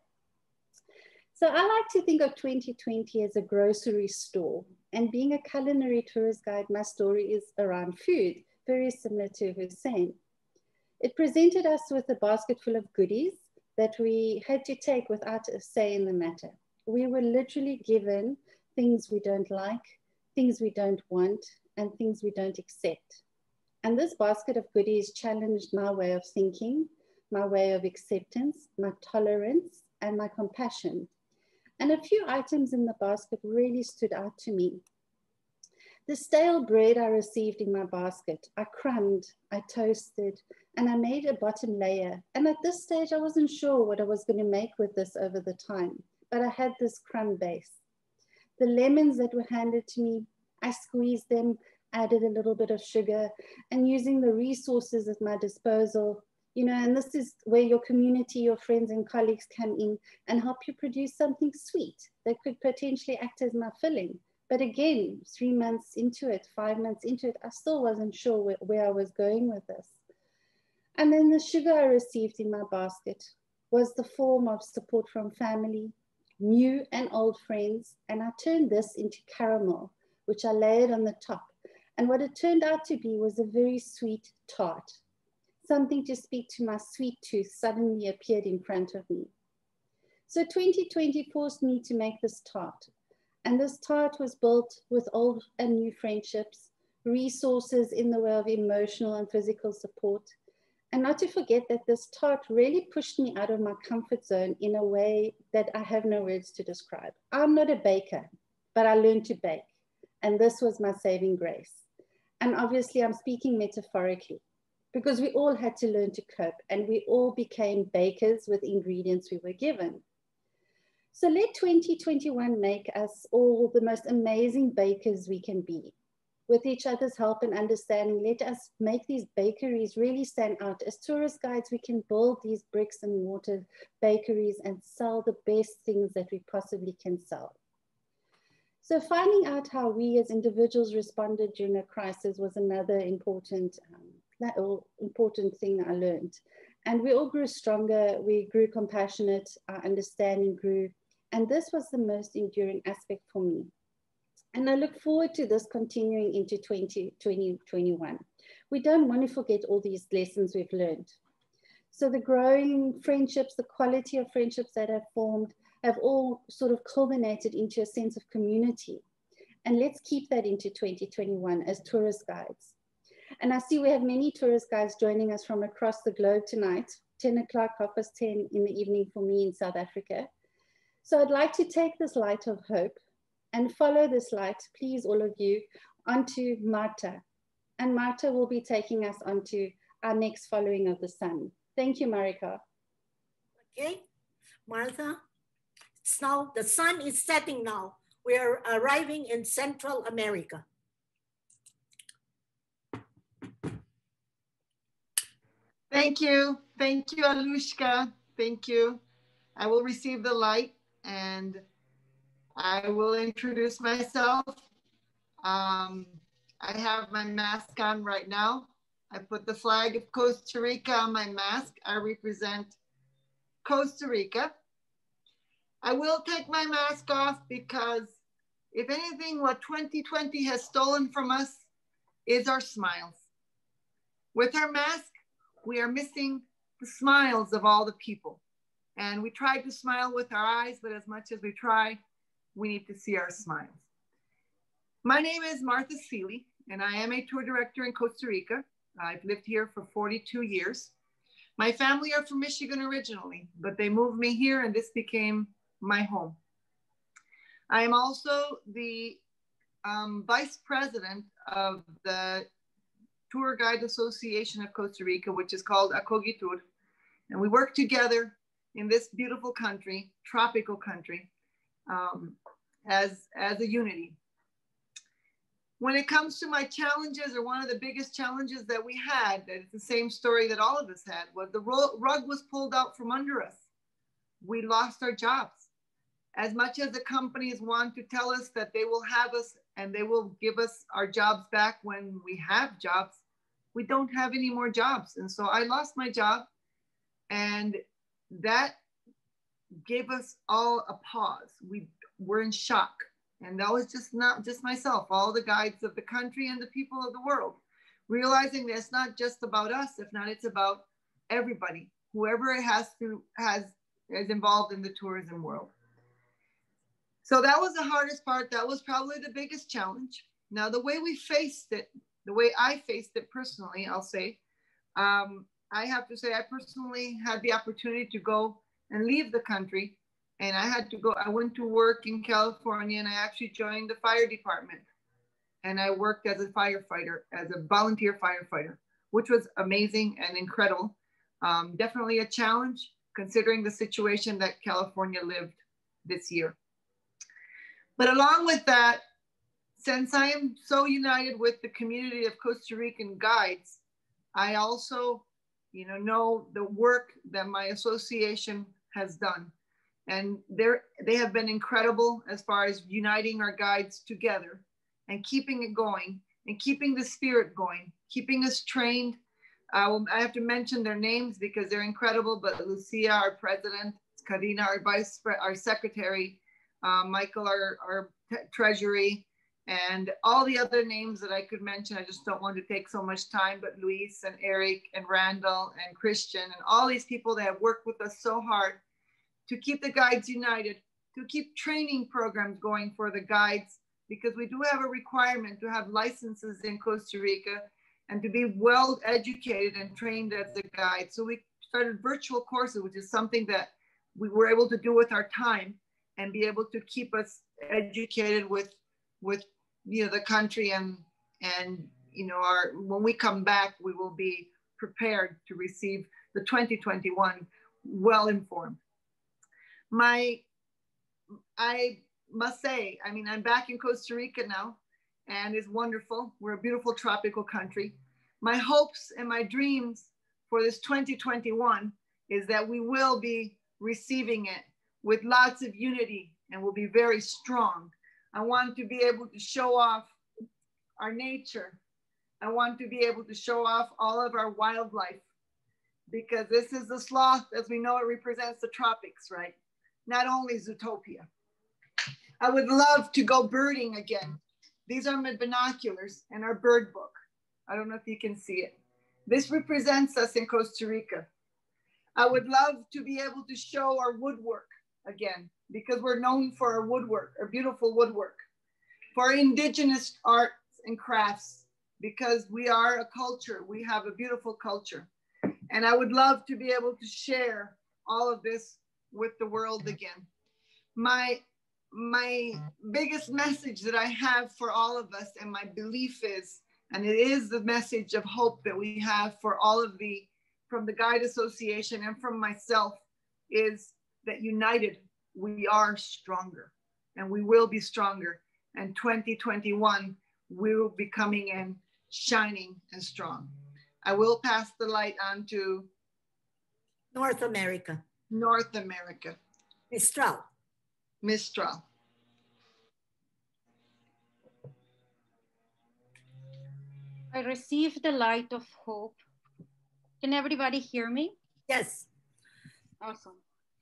So I like to think of 2020 as a grocery store, and being a culinary tourist guide, my story is around food, very similar to Hussein. It presented us with a basket full of goodies that we had to take without a say in the matter. We were literally given things we don't like, things we don't want, and things we don't accept. And this basket of goodies challenged my way of thinking, my way of acceptance, my tolerance, and my compassion. And a few items in the basket really stood out to me. The stale bread I received in my basket, I crumbed, I toasted, and I made a bottom layer. And at this stage, I wasn't sure what I was going to make with this over the time, but I had this crumb base. The lemons that were handed to me, I squeezed them, added a little bit of sugar, and using the resources at my disposal, you know, and this is where your community, your friends and colleagues come in and help you produce something sweet that could potentially act as my filling. But again, 3 months into it, 5 months into it, I still wasn't sure where I was going with this. And then the sugar I received in my basket was the form of support from family, new and old friends, and I turned this into caramel, which I layered on the top. And what it turned out to be was a very sweet tart. Something to speak to my sweet tooth suddenly appeared in front of me. So 2020 forced me to make this tart. And this tart was built with old and new friendships, resources in the way of emotional and physical support. And not to forget that this tart really pushed me out of my comfort zone in a way that I have no words to describe. I'm not a baker, but I learned to bake. And this was my saving grace. And obviously I'm speaking metaphorically, because we all had to learn to cope and we all became bakers with ingredients we were given. So let 2021 make us all the most amazing bakers we can be. With each other's help and understanding, let us make these bakeries really stand out. As tourist guides, we can build these bricks and mortar bakeries and sell the best things that we possibly can sell. So finding out how we as individuals responded during a crisis was another important thing I learned. And we all grew stronger, we grew compassionate, our understanding grew, and this was the most enduring aspect for me. And I look forward to this continuing into 2021. We don't want to forget all these lessons we've learned. So the growing friendships, the quality of friendships that have formed have all sort of culminated into a sense of community. And let's keep that into 2021 as tourist guides. And I see we have many tourist guides joining us from across the globe tonight, 10 o'clock, 10:30 in the evening for me in South Africa. So I'd like to take this light of hope and follow this light, please, all of you, onto Marta. And Marta will be taking us onto our next following of the sun. Thank you, Marika. Okay, Martha, it's now, the sun is setting now. We are arriving in Central America. Thank you, Alushka, thank you. I will receive the light and I will introduce myself. I have my mask on right now. I put the flag of Costa Rica on my mask. I represent Costa Rica. I will take my mask off because if anything, what 2020 has stolen from us is our smiles. With our mask, we are missing the smiles of all the people. And we try to smile with our eyes, but as much as we try, we need to see our smiles. My name is Martha Seeley, and I am a tour director in Costa Rica. I've lived here for 42 years. My family are from Michigan originally, but they moved me here and this became my home. I am also the vice president of the Tour Guide Association of Costa Rica, which is called Acogitur. And we work together in this beautiful country, tropical country, as a unity. When it comes to my challenges, or one of the biggest challenges that we had, that it's the same story that all of us had, was the rug was pulled out from under us. We lost our jobs. As much as the companies want to tell us that they will have us and they will give us our jobs back when we have jobs, we don't have any more jobs. And so I lost my job, and that gave us all a pause. We were in shock. And that was just not just myself, all the guides of the country and the people of the world, realizing that it's not just about us, if not, it's about everybody, whoever it is involved in the tourism world. So that was the hardest part. That was probably the biggest challenge. Now, the way we faced it, the way I faced it personally, I'll say, I have to say I personally had the opportunity to go and leave the country. And I went to work in California, and I actually joined the fire department. And I worked as a firefighter, as a volunteer firefighter, which was amazing and incredible. Definitely a challenge considering the situation that California lived this year. But along with that, since I am so united with the community of Costa Rican guides, I also, know the work that my association has done. And they have been incredible as far as uniting our guides together and keeping it going and keeping the spirit going, keeping us trained. I have to mention their names because they're incredible, but Lucia, our president, Karina, our secretary, Michael, our treasury, and all the other names that I could mention. I just don't want to take so much time, but Luis and Eric and Randall and Christian and all these people that have worked with us so hard to keep the guides united, to keep training programs going for the guides, because we do have a requirement to have licenses in Costa Rica and to be well educated and trained as a guide. So we started virtual courses, which is something that we were able to do with our time and be able to keep us educated with the country and when we come back, we will be prepared to receive the 2021 well-informed. I must say, I'm back in Costa Rica now, and it's wonderful. We're a beautiful tropical country. My hopes and my dreams for this 2021 is that we will be receiving it with lots of unity and will be very strong. I want to be able to show off our nature. I want to be able to show off all of our wildlife, because this is the sloth, as we know, it represents the tropics, right? Not only Zootopia. I would love to go birding again. These are my binoculars and our bird book. I don't know if you can see it. This represents us in Costa Rica. I would love to be able to show our woodwork again, because we're known for our woodwork, our beautiful woodwork, for our indigenous arts and crafts, because we are a culture. We have a beautiful culture. And I would love to be able to share all of this with the world again. My biggest message that I have for all of us, and my belief is, and it is the message of hope that we have for all of from the Guide Association and from myself, is that united, we are stronger, and we will be stronger. And 2021, we will be coming in shining and strong. I will pass the light on to North America. North America. Mistral. Mistral. I received the light of hope. Can everybody hear me? Yes. Awesome.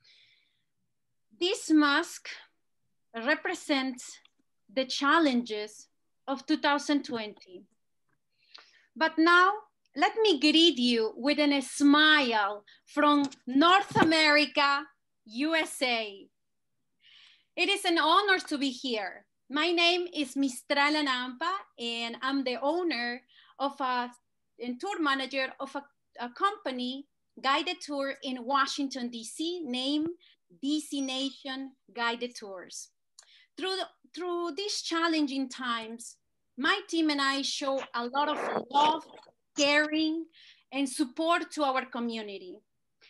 This mask represents the challenges of 2020. But now, let me greet you with a smile from North America, USA. It is an honor to be here. My name is Mistral Anampa, and I'm the owner of a and tour manager of a company guided tour in Washington, D.C. named DC Nation Guided Tours. Through these challenging times, my team and I show a lot of love, caring, and support to our community.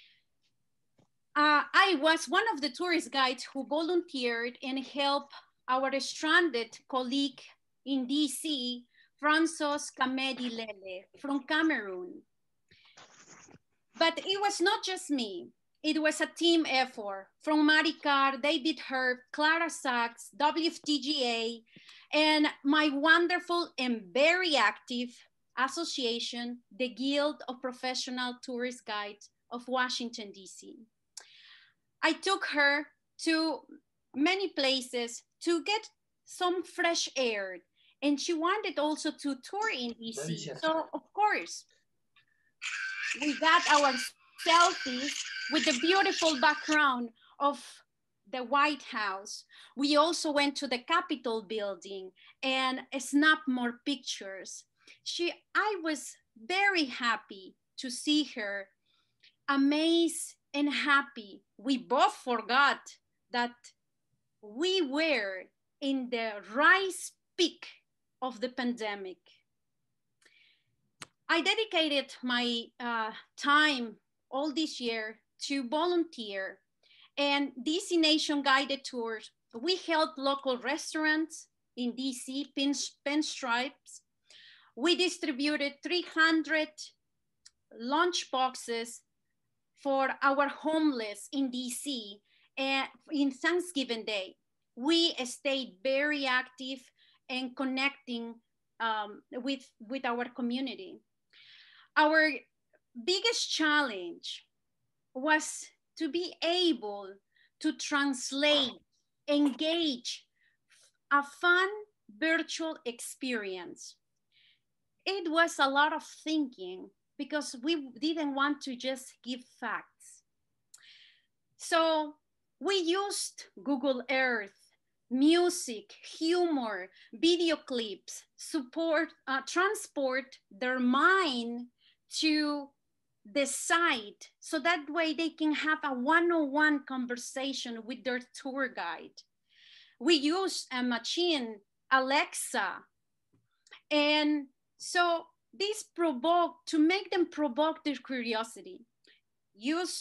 I was one of the tourist guides who volunteered and helped our stranded colleague in DC, Francois Kamedi Lele from Cameroon. But it was not just me. It was a team effort from Maricar, David Herb, Clara Sachs, WFTGA, and my wonderful and very active association, the Guild of Professional Tourist Guides of Washington, D.C. I took her to many places to get some fresh air, and she wanted also to tour in D.C. So, of course, we got our selfies with the beautiful background of the White House. We also went to the Capitol building and snapped more pictures. I was very happy to see her, amazed and happy. We both forgot that we were in the rise peak of the pandemic. I dedicated my time all this year to volunteer, and DC Nation Guided Tours. We helped local restaurants in DC, Pinstripes. We distributed 300 lunch boxes for our homeless in DC in Thanksgiving Day. We stayed very active and connecting with our community. Our biggest challenge was to be able to translate, engage a fun virtual experience. It was a lot of thinking because we didn't want to just give facts. So we used Google Earth, music, humor, video clips, transport their mind to the site, so that way they can have a one-on-one conversation with their tour guide. We use a machine, Alexa, and so this to make them provoke their curiosity, use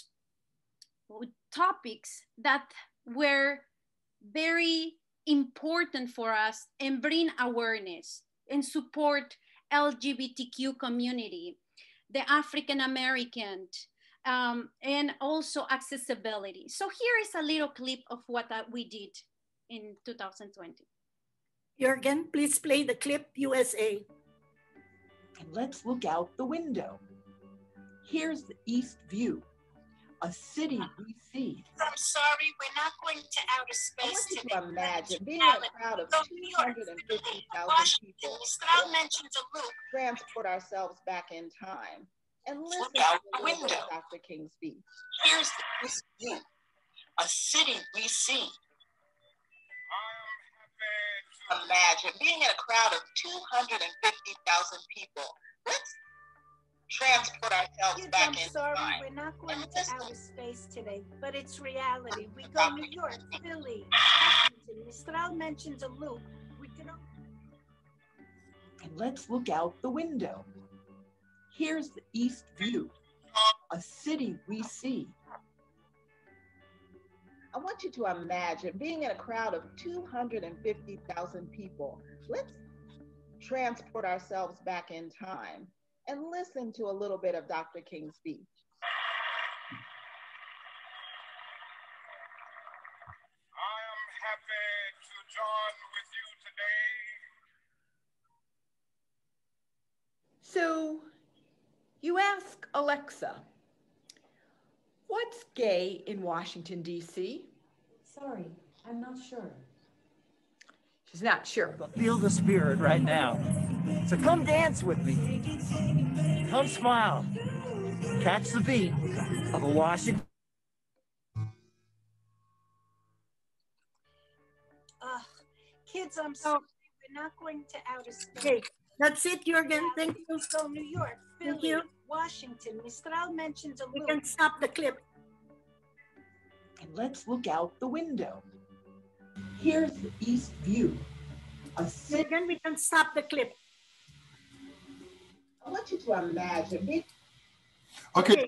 topics that were very important for us and bring awareness and support LGBTQ community, the African American, and also accessibility. So here is a little clip of what we did in 2020. Jürgen, please play the clip, USA. And let's look out the window. Here's the East View, a city we see. I'm sorry, we're not going to outer space today. I want you to imagine being in a crowd of 250,000 people. Transport ourselves back in time and listen out to the window. Dr. King's speech. Here's the East View, a city we see. Imagine being in a crowd of 250,000 people. Let's transport ourselves back in sorry, time. We're not going to outer space today, but it's reality. We go New York, Philly, Washington. Mistral mentioned a loop. We can. And let's look out the window. Here's the East View, a city we see. I want you to imagine being in a crowd of 250,000 people. Let's transport ourselves back in time and listen to a little bit of Dr. King's speech. I am happy to join with you today. So you ask Alexa, what's gay in Washington, D.C.? Sorry, I'm not sure. She's not sure. But feel the spirit right now. So come dance with me. Come smile. Catch the beat of a Washington. Kids, I'm sorry, we're not going to outer space. That's it, Jürgen. Thank you. So New York, Thank Philly, you. Washington, Mistral mentions a We little. can stop the clip. And let's look out the window. Here's the east view. A city. Jürgen, we can stop the clip. I want you to imagine. Okay.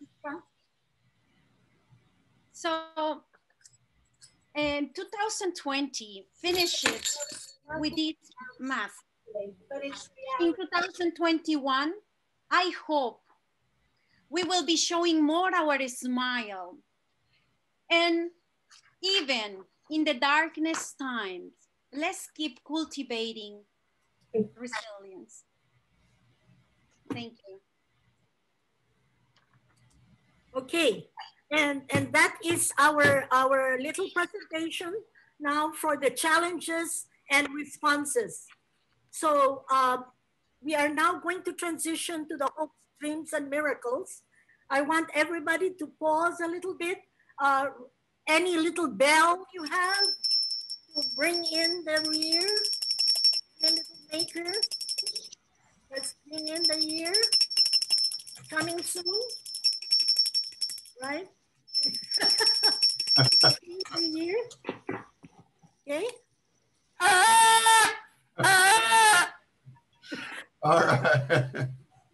So in 2020, finish it with this math. In 2021, I hope we will be showing more our smile. And even in the darkness times, let's keep cultivating resilience. Thank you. Okay, and that is our little presentation now for the challenges and responses. So we are now going to transition to the hopes, dreams, and miracles. I want everybody to pause a little bit. Any little bell you have to bring in the year, a little maker. Let's bring in the year. Coming soon, right? The year. Okay. All right.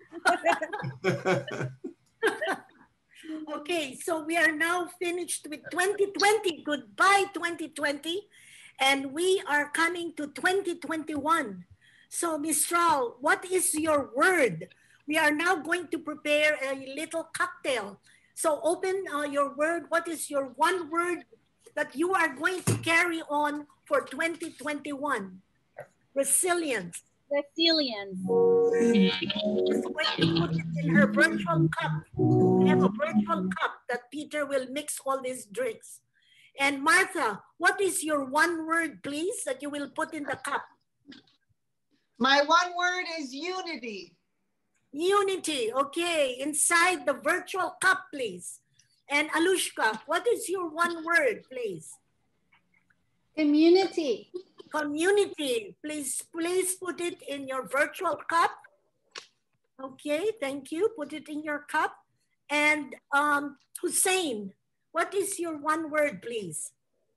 Okay, so we are now finished with 2020. Goodbye, 2020. And we are coming to 2021. So, Mistral, what is your word? We are now going to prepare a little cocktail. So open your word. What is your one word that you are going to carry on for 2021? Resilience. Resilience. She's going to put it in her virtual cup. We have a virtual cup that Peter will mix all these drinks. And Martha, what is your one word, please, that you will put in the cup? My one word is unity. Unity, okay. Inside the virtual cup, please. And Alushka, what is your one word, please? Community. Community. Please put it in your virtual cup. Okay, thank you. Put it in your cup. And Hussein, what is your one word, please?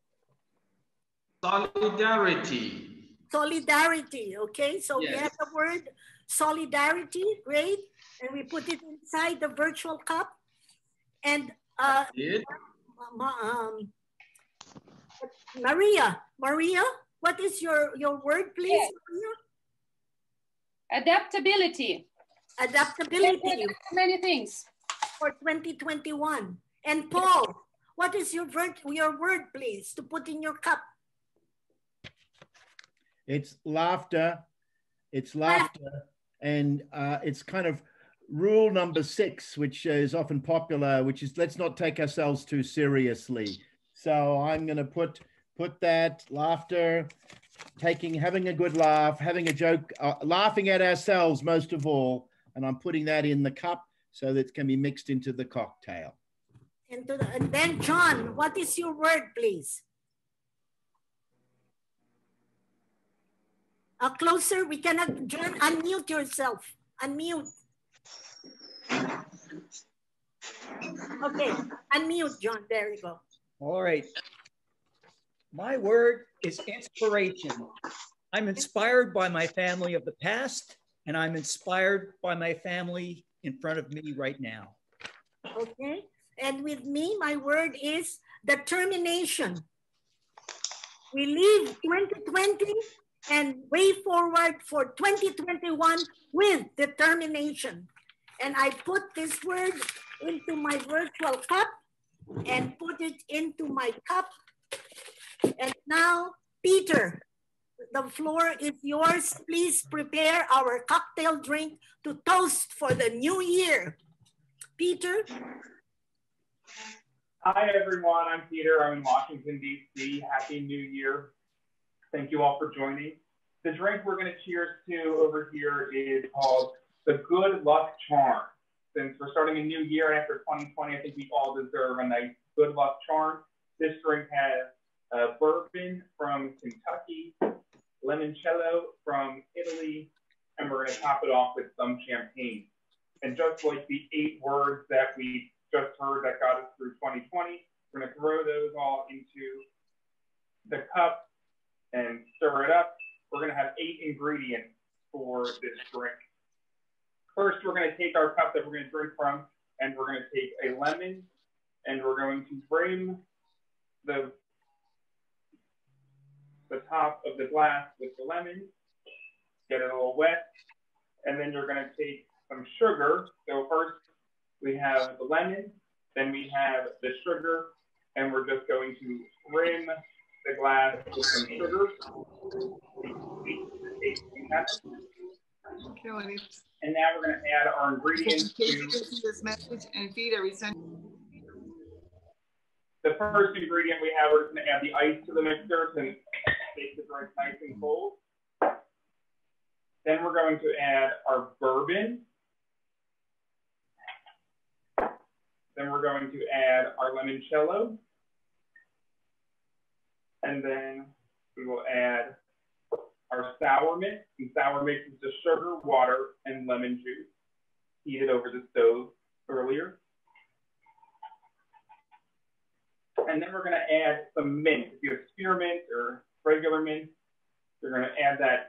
Solidarity. Solidarity, okay. So yes. We have the word solidarity, great. And we put it inside the virtual cup. And Maria, what is your word, please? Yes. Maria? Adaptability. Adaptability. Many things. For 2021. And Paul, what is your word, please, to put in your cup? It's laughter. It's laughter. And it's kind of rule number 6, which is often popular, which is let's not take ourselves too seriously. So I'm going to put that laughter, having a good laugh, having a joke, laughing at ourselves most of all. And I'm putting that in the cup so that it can be mixed into the cocktail. And then John, what is your word, please? Closer, we cannot, John, unmute yourself. Unmute. Okay, unmute, John, there you go. All right. My word is inspiration. I'm inspired by my family of the past, and I'm inspired by my family in front of me right now. Okay, and with me, my word is determination. We leave 2020 and way forward for 2021 with determination. And I put this word into my virtual cup and put it into my cup. And now, Peter, the floor is yours. Please prepare our cocktail drink to toast for the new year. Peter? Hi, everyone. I'm Peter. I'm in Washington, D.C. Happy New Year. Thank you all for joining. The drink we're going to cheers to over here is called the Good Luck Charm. Since we're starting a new year and after 2020, I think we all deserve a nice good luck charm. This drink has bourbon from Kentucky, limoncello from Italy, and we're going to top it off with some champagne. And just like the 8 words that we just heard that got us through 2020, we're going to throw those all into the cup and stir it up. We're going to have 8 ingredients for this drink. First, we're going to take our cup that we're going to drink from, and we're going to take a lemon, and we're going to brim the top of the glass with the lemon, get it a little wet, and then you're going to take some sugar. So first we have the lemon, then we have the sugar, and we're just going to brim the glass with some sugar. And now we're going to add our ingredients to this message and feed every sentence. The first ingredient we have, we're just going to add the ice to the mixer to make the drink nice and cold. Then we're going to add our bourbon. Then we're going to add our limoncello. And then we will add our sour mix. And sour mix is just sugar, water, and lemon juice heated over the stove earlier. And then we're going to add some mint. If you have spearmint or regular mint, you're going to add that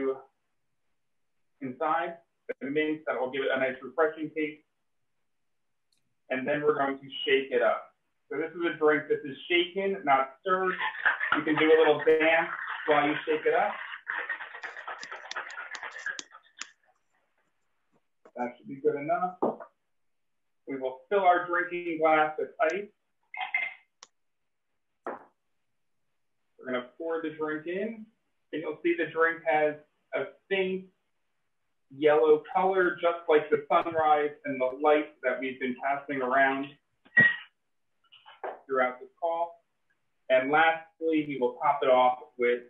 inside the mint. That will give it a nice refreshing taste. And then we're going to shake it up. So this is a drink that is shaken, not stirred. You can do a little dance while you shake it up. That should be good enough. We will fill our drinking glass with ice. We're going to pour the drink in, and you'll see the drink has a faint yellow color, just like the sunrise and the light that we've been passing around throughout this call. And lastly, we will top it off with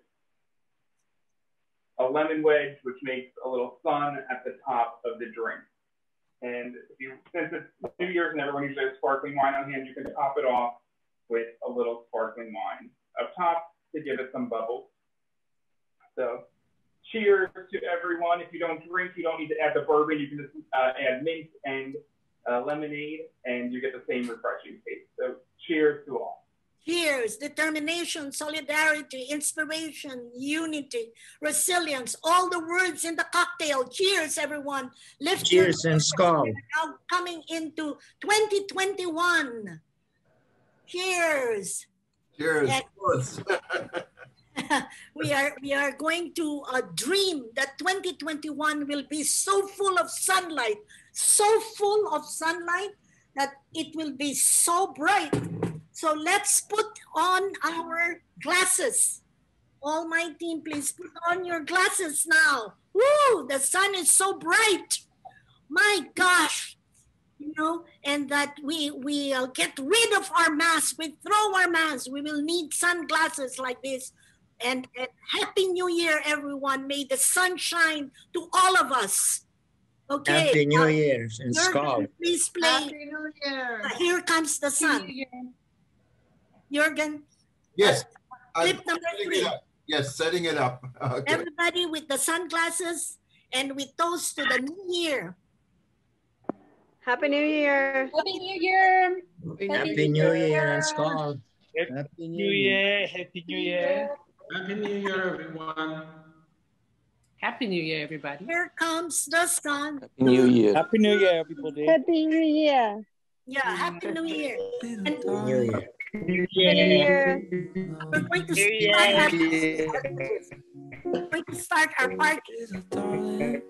a lemon wedge, which makes a little sun at the top of the drink. And since it's New Year's and everyone usually has sparkling wine on hand, you can top it off with a little sparkling wine up top to give it some bubbles. So cheers to everyone. If you don't drink, you don't need to add the bourbon. You can just add mint and lemonade, and you get the same refreshing taste. So cheers to all. Cheers, determination, solidarity, inspiration, unity, resilience, all the words in the cocktail. Cheers, everyone. Lift Cheers and skål. Now coming into 2021. Cheers. Cheers. We are going to dream that 2021 will be so full of sunlight that it will be so bright. So let's put on our glasses. All my team, please put on your glasses now. Woo, the sun is so bright. My gosh, you know, and that we'll get rid of our masks. We throw our masks. We will need sunglasses like this. And Happy New Year, everyone. May the sun shine to all of us. Okay. Happy New Year and skål. Please play. Happy New Year. Here Comes the Sun. Jürgen? Yes. Clip number 3. Yes, setting it up. Okay. Everybody with the sunglasses, and we toast to the new year. Happy New Year. Happy New Year. Happy New Year and skål. Happy New Year. Happy New Year. Happy New Year, everyone. Happy New Year, everybody. Here comes the sun. Happy New Year. Happy New Year, everybody. Happy New Year. Yeah, Happy New Year. And New Year. New Year. we're going to start our party.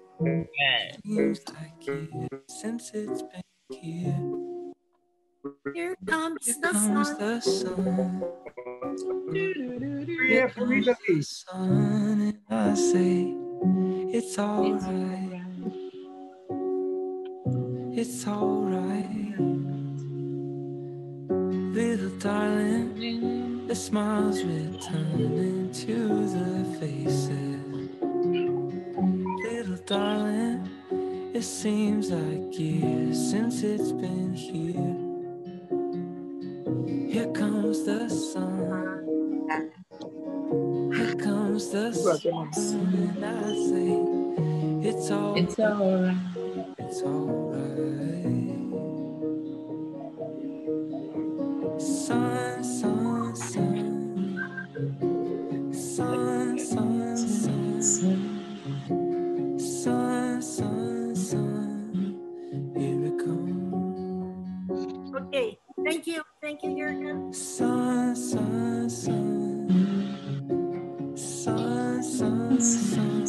Since it's been here. Here comes the sun. Sun, and I say it's alright. It's alright. Little darling, the smiles returning to the faces. Little darling, it seems like years since it's been here. Here comes the sun. Here comes the sun, and I say It's all It's all right. It's alright. Sun, sun, sun. Sun, sun, sun. Sun, sun, sun. Here it comes. Okay, thank you, Jürgen. Sun, sun, sun. Sun, sun, sun.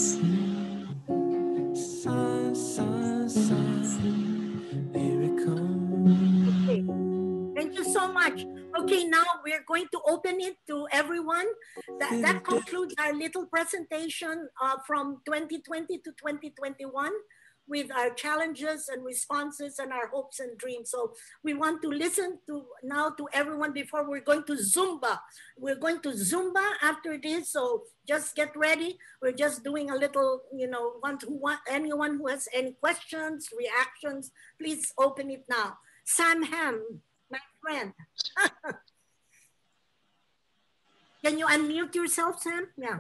Sun, sun, sun. Here it comes. Okay, thank you so much. Okay, now we're going to open it to everyone. That concludes our little presentation from 2020 to 2021 with our challenges and responses and our hopes and dreams. So we want to listen to now to everyone before we're going to Zumba. We're going to Zumba after this, so just get ready. We're just doing a little, you know, anyone who has any questions, reactions, please open it now. Sam Ham, my friend. Can you unmute yourself, Sam? Yeah.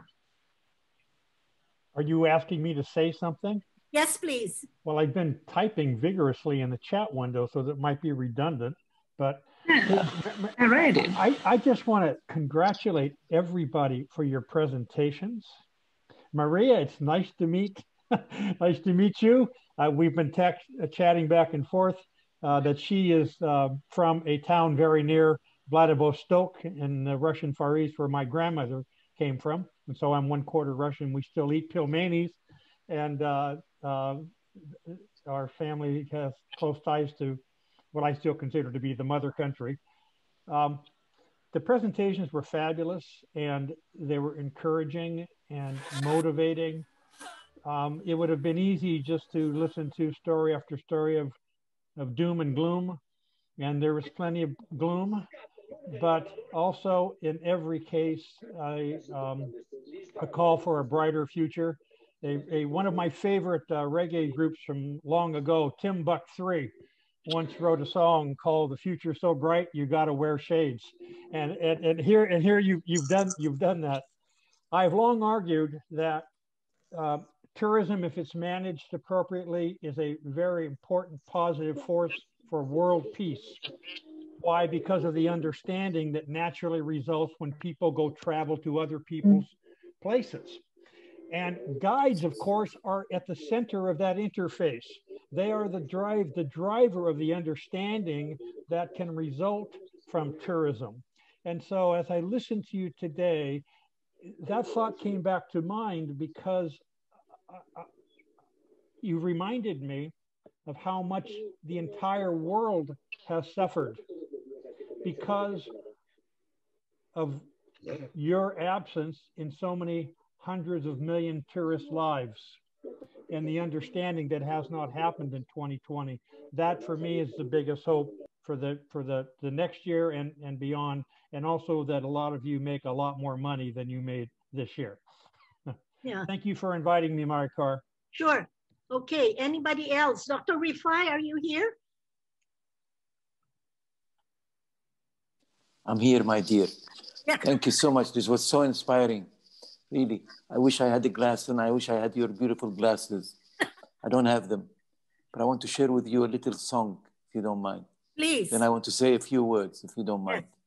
Are you asking me to say something? Yes, please. Well, I've been typing vigorously in the chat window, so that might be redundant, but I read it. I just want to congratulate everybody for your presentations. Maria, it's nice to meet you. We've been chatting back and forth that she is from a town very near Vladivostok in the Russian Far East, where my grandmother came from. And so I'm 1/4 Russian. We still eat pilmenis, and our family has close ties to what I still consider to be the mother country. The presentations were fabulous, and they were encouraging and motivating. It would have been easy just to listen to story after story of doom and gloom, and there was plenty of gloom, but also in every case, a call for a brighter future. One of my favorite reggae groups from long ago, Timbuk 3, once wrote a song called "The Future So Bright You Gotta Wear Shades," and here you've done that. I've long argued that tourism, if it's managed appropriately, is a very important positive force for world peace. Why? Because of the understanding that naturally results when people go travel to other people's places. And guides, of course, are at the center of that interface. They are the driver of the understanding that can result from tourism. And so as I listened to you today, that thought came back to mind because you reminded me of how much the entire world has suffered because of your absence in so many hundreds of million tourist lives, and the understanding that has not happened in 2020. That for me is the biggest hope for the next year and beyond, and also that a lot of you make a lot more money than you made this year. Yeah. Thank you for inviting me, Marikar. Sure. Okay, anybody else? Dr. Rifai, are you here? I'm here, my dear. Yeah. Thank you so much. This was so inspiring. Really, I wish I had the glass, and I wish I had your beautiful glasses. I don't have them, but I want to share with you a little song, if you don't mind. Please. Then I want to say a few words, if you don't mind. Yes.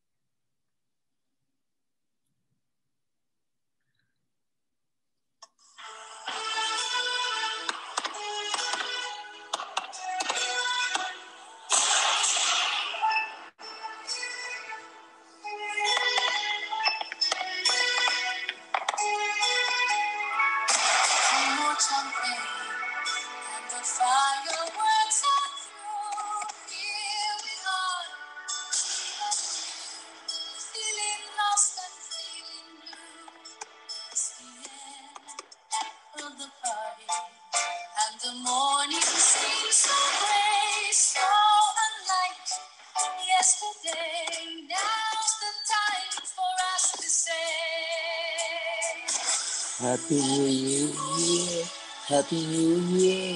Happy New Year, Happy New Year.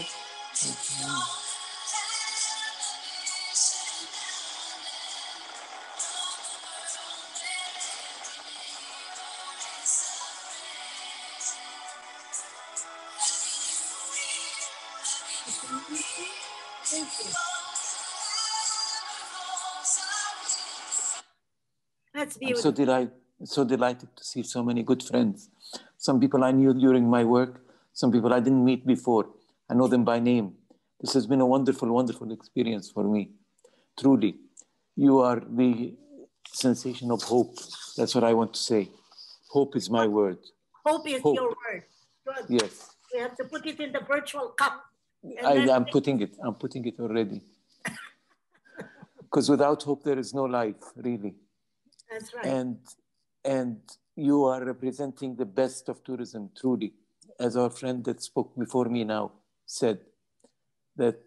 Thank you. That's beautiful. I'm so delighted to see so many good friends. Some people I knew during my work, some people I didn't meet before. I know them by name. This has been a wonderful, wonderful experience for me. Truly, you are the sensation of hope. That's what I want to say. Hope is my word. Hope is your word. Good. Yes. We have to put it in the virtual cup. I'm putting it already. Because without hope, there is no life, really. That's right. And you are representing the best of tourism, truly. As our friend that spoke before me now said, that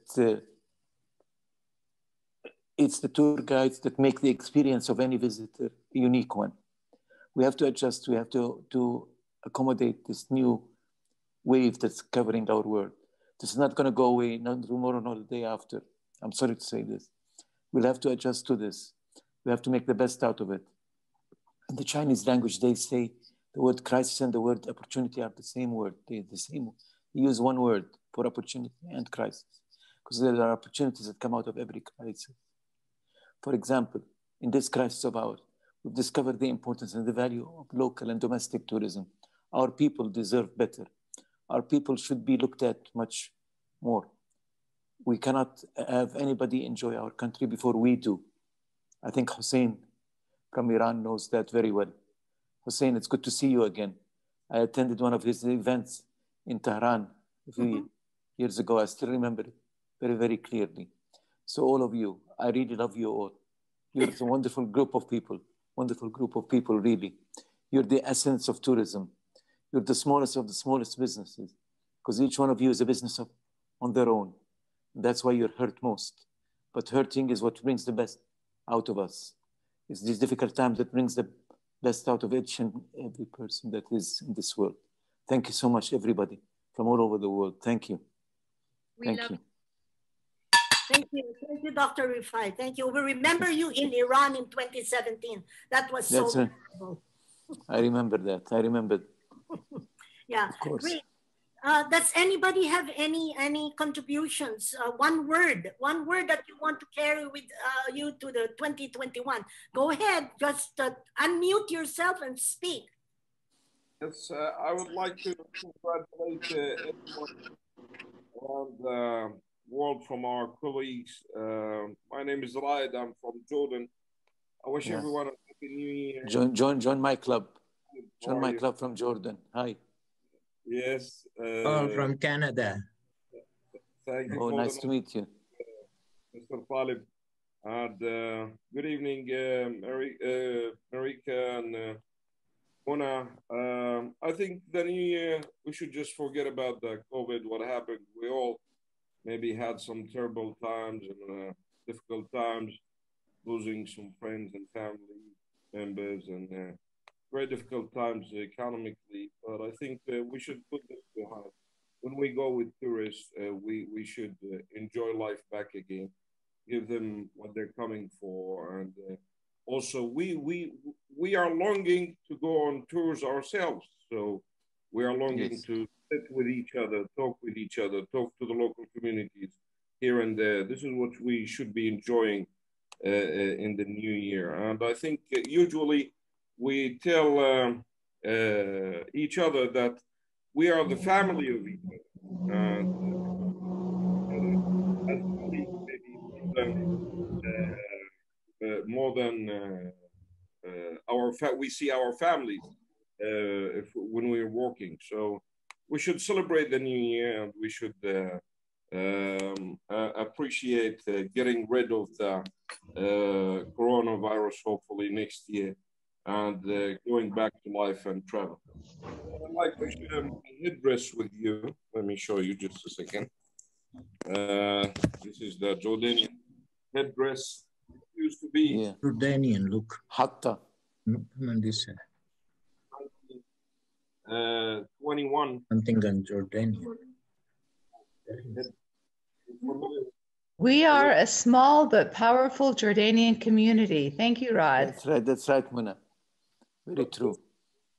it's the tour guides that make the experience of any visitor a unique one. We have to adjust, we have to accommodate this new wave that's covering our world. This is not going to go away, not tomorrow, nor the day after. I'm sorry to say this. We'll have to adjust to this. We have to make the best out of it. In the Chinese language, they say the word crisis and the word opportunity are the same word. They use one word for opportunity and crisis, because there are opportunities that come out of every crisis. For example, in this crisis of ours, we've discovered the importance and the value of local and domestic tourism. Our people deserve better. Our people should be looked at much more. We cannot have anybody enjoy our country before we do. I think Hussein from Iran knows that very well. Hussein, it's good to see you again. I attended one of his events in Tehran a few years ago. I still remember it very, very clearly. So all of you, I really love you all. You're a wonderful group of people, really. You're the essence of tourism. You're the smallest of the smallest businesses, because each one of you is a business on their own. That's why you're hurt most. But hurting is what brings the best out of us. It's these difficult times that brings the best out of each and every person that is in this world. Thank you so much, everybody from all over the world. Thank you. Thank you. Thank you, Dr. Rifai. Thank you. We remember you in Iran in 2017. That was so wonderful. I remember that. I remember. Yeah, of course. Great. Does anybody have any contributions? One word that you want to carry with you to the 2021. Go ahead, just unmute yourself and speak. Yes, I would like to congratulate everyone around the world from our colleagues. My name is Raed. I'm from Jordan. I wish everyone a happy new year. Join my club. Join my club from Jordan. Hi. Yes. From Canada. Thank you. Oh, nice to meet you. Mr. Talib. And good evening, Marika and Mona. I think the new year, we should just forget about the COVID, what happened. We all maybe had some terrible times and difficult times, losing some friends and family members and very difficult times economically, but I think we should put this behind. When we go with tourists, we should enjoy life back again, give them what they're coming for, and also we are longing to go on tours ourselves. So we are longing to sit with each other, talk with each other, talk to the local communities here and there. This is what we should be enjoying in the new year, and I think usually we tell each other that we are the family of each other. And more than we see our families when we're working. So we should celebrate the new year, and we should appreciate getting rid of the coronavirus hopefully next year, and going back to life and travel. I'd like to share my headdress with you. Let me show you just a second. This is the Jordanian headdress. It used to be Jordanian, look. Hatta. 21. Something on Jordanian. We are a small but powerful Jordanian community. Thank you, Rod. That's right, Mona. Very true.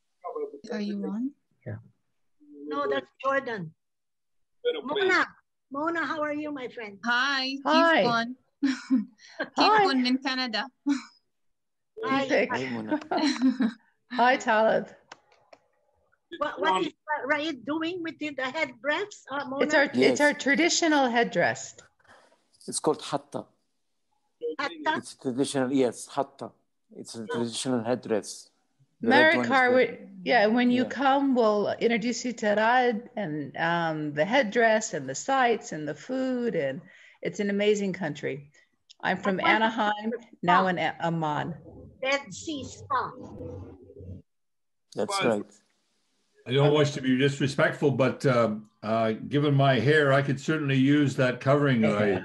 Are you on? Yeah. No, that's Jordan. Mona, Mona, how are you, my friend? Hi. Hi. Kifon. Hi. Kifon in Canada. Hi. Hi, Talib. What is Raid doing with the headdress, Mona? It's our traditional headdress. It's called hatta. Hatta? It's traditional, yes, hatta. It's a traditional headdress. Marikar, yeah, when you come, we'll introduce you to Rad and the headdress and the sights and the food, and it's an amazing country. I'm from Anaheim, now in Amman. Dead Sea Spa. That's right. I don't wish to be disrespectful, but given my hair, I could certainly use that covering. Right?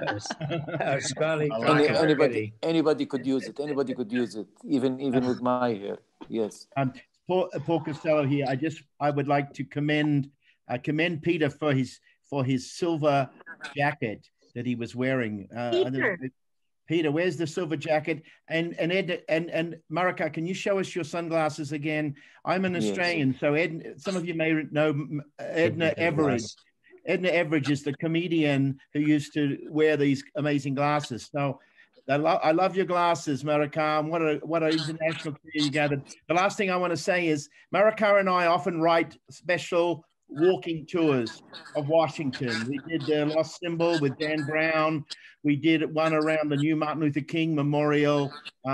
Anybody could use it. Anybody could use it, even with my hair. Yes. Paul Costello here. I would like to commend Peter for his silver jacket that he was wearing. Peter, where's the silver jacket? And Ed and Marika, can you show us your sunglasses again? I'm an Australian, so Ed, some of you may know Edna Everidge. Edna Everidge is the comedian who used to wear these amazing glasses. So I love your glasses, Marika. What an international career you gathered. The last thing I want to say is Marika and I often write special walking tours of Washington. We did the Lost Symbol with Dan Brown. We did one around the new Martin Luther King Memorial.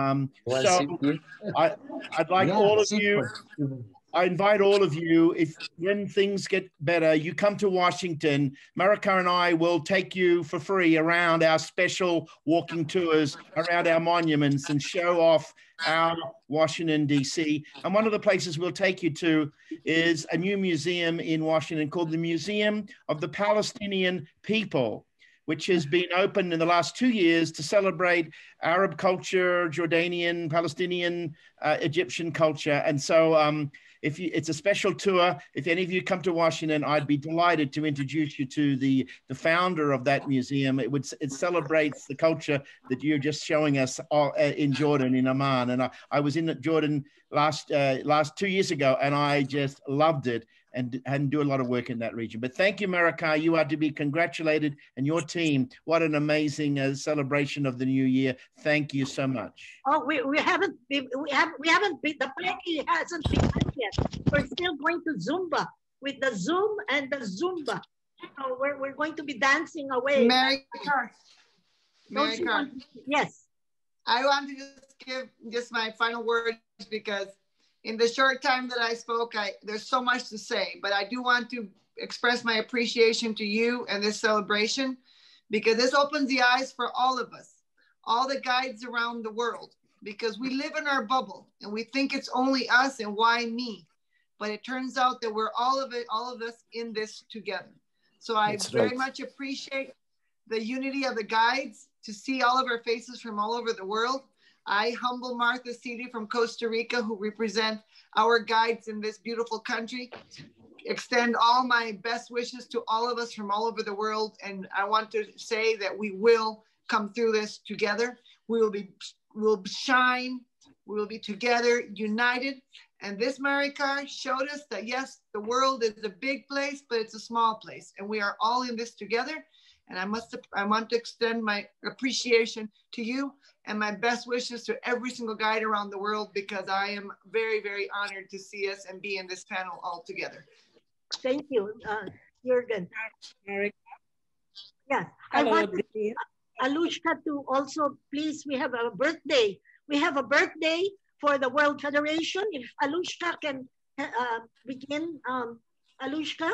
I'd like all of you, I invite all of you, if when things get better, you come to Washington, Marika and I will take you for free around our special walking tours around our monuments and show off our Washington, D.C. And one of the places we'll take you to is a new museum in Washington called the Museum of the Palestinian People, which has been opened in the last 2 years to celebrate Arab culture, Jordanian, Palestinian, Egyptian culture. And so it's a special tour. If any of you come to Washington, I'd be delighted to introduce you to the founder of that museum. It celebrates the culture that you're just showing us in Jordan, in Amman. And I was in Jordan last 2 years ago, and I just loved it and do a lot of work in that region. But thank you, Marika. You are to be congratulated, and your team. What an amazing celebration of the new year. Thank you so much. Oh, we haven't been, the party hasn't begun yet. We're still going to Zumba with the Zoom and the Zumba. So we're going to be dancing away. Marika. Yes. I want to just give just my final words because in the short time that I spoke, there's so much to say, but I do want to express my appreciation to you and this celebration because this opens the eyes for all of us, all the guides around the world, because we live in our bubble and we think it's only us and why me, but it turns out that we're all of us in this together. So I very much appreciate the unity of the guides to see all of our faces from all over the world. I, humble Martha Seeley from Costa Rica, who represent our guides in this beautiful country, extend all my best wishes to all of us from all over the world. And I want to say that we will come through this together. We'll shine. We will be together, united. And this Marika showed us that, yes, the world is a big place, but it's a small place. And we are all in this together. And I want to extend my appreciation to you and my best wishes to every single guide around the world, because I am very, very honored to see us and be in this panel all together. Thank you, Jürgen. Yes, I want Alushka to also, please, we have a birthday. We have a birthday for the World Federation. If Alushka can begin, Alushka.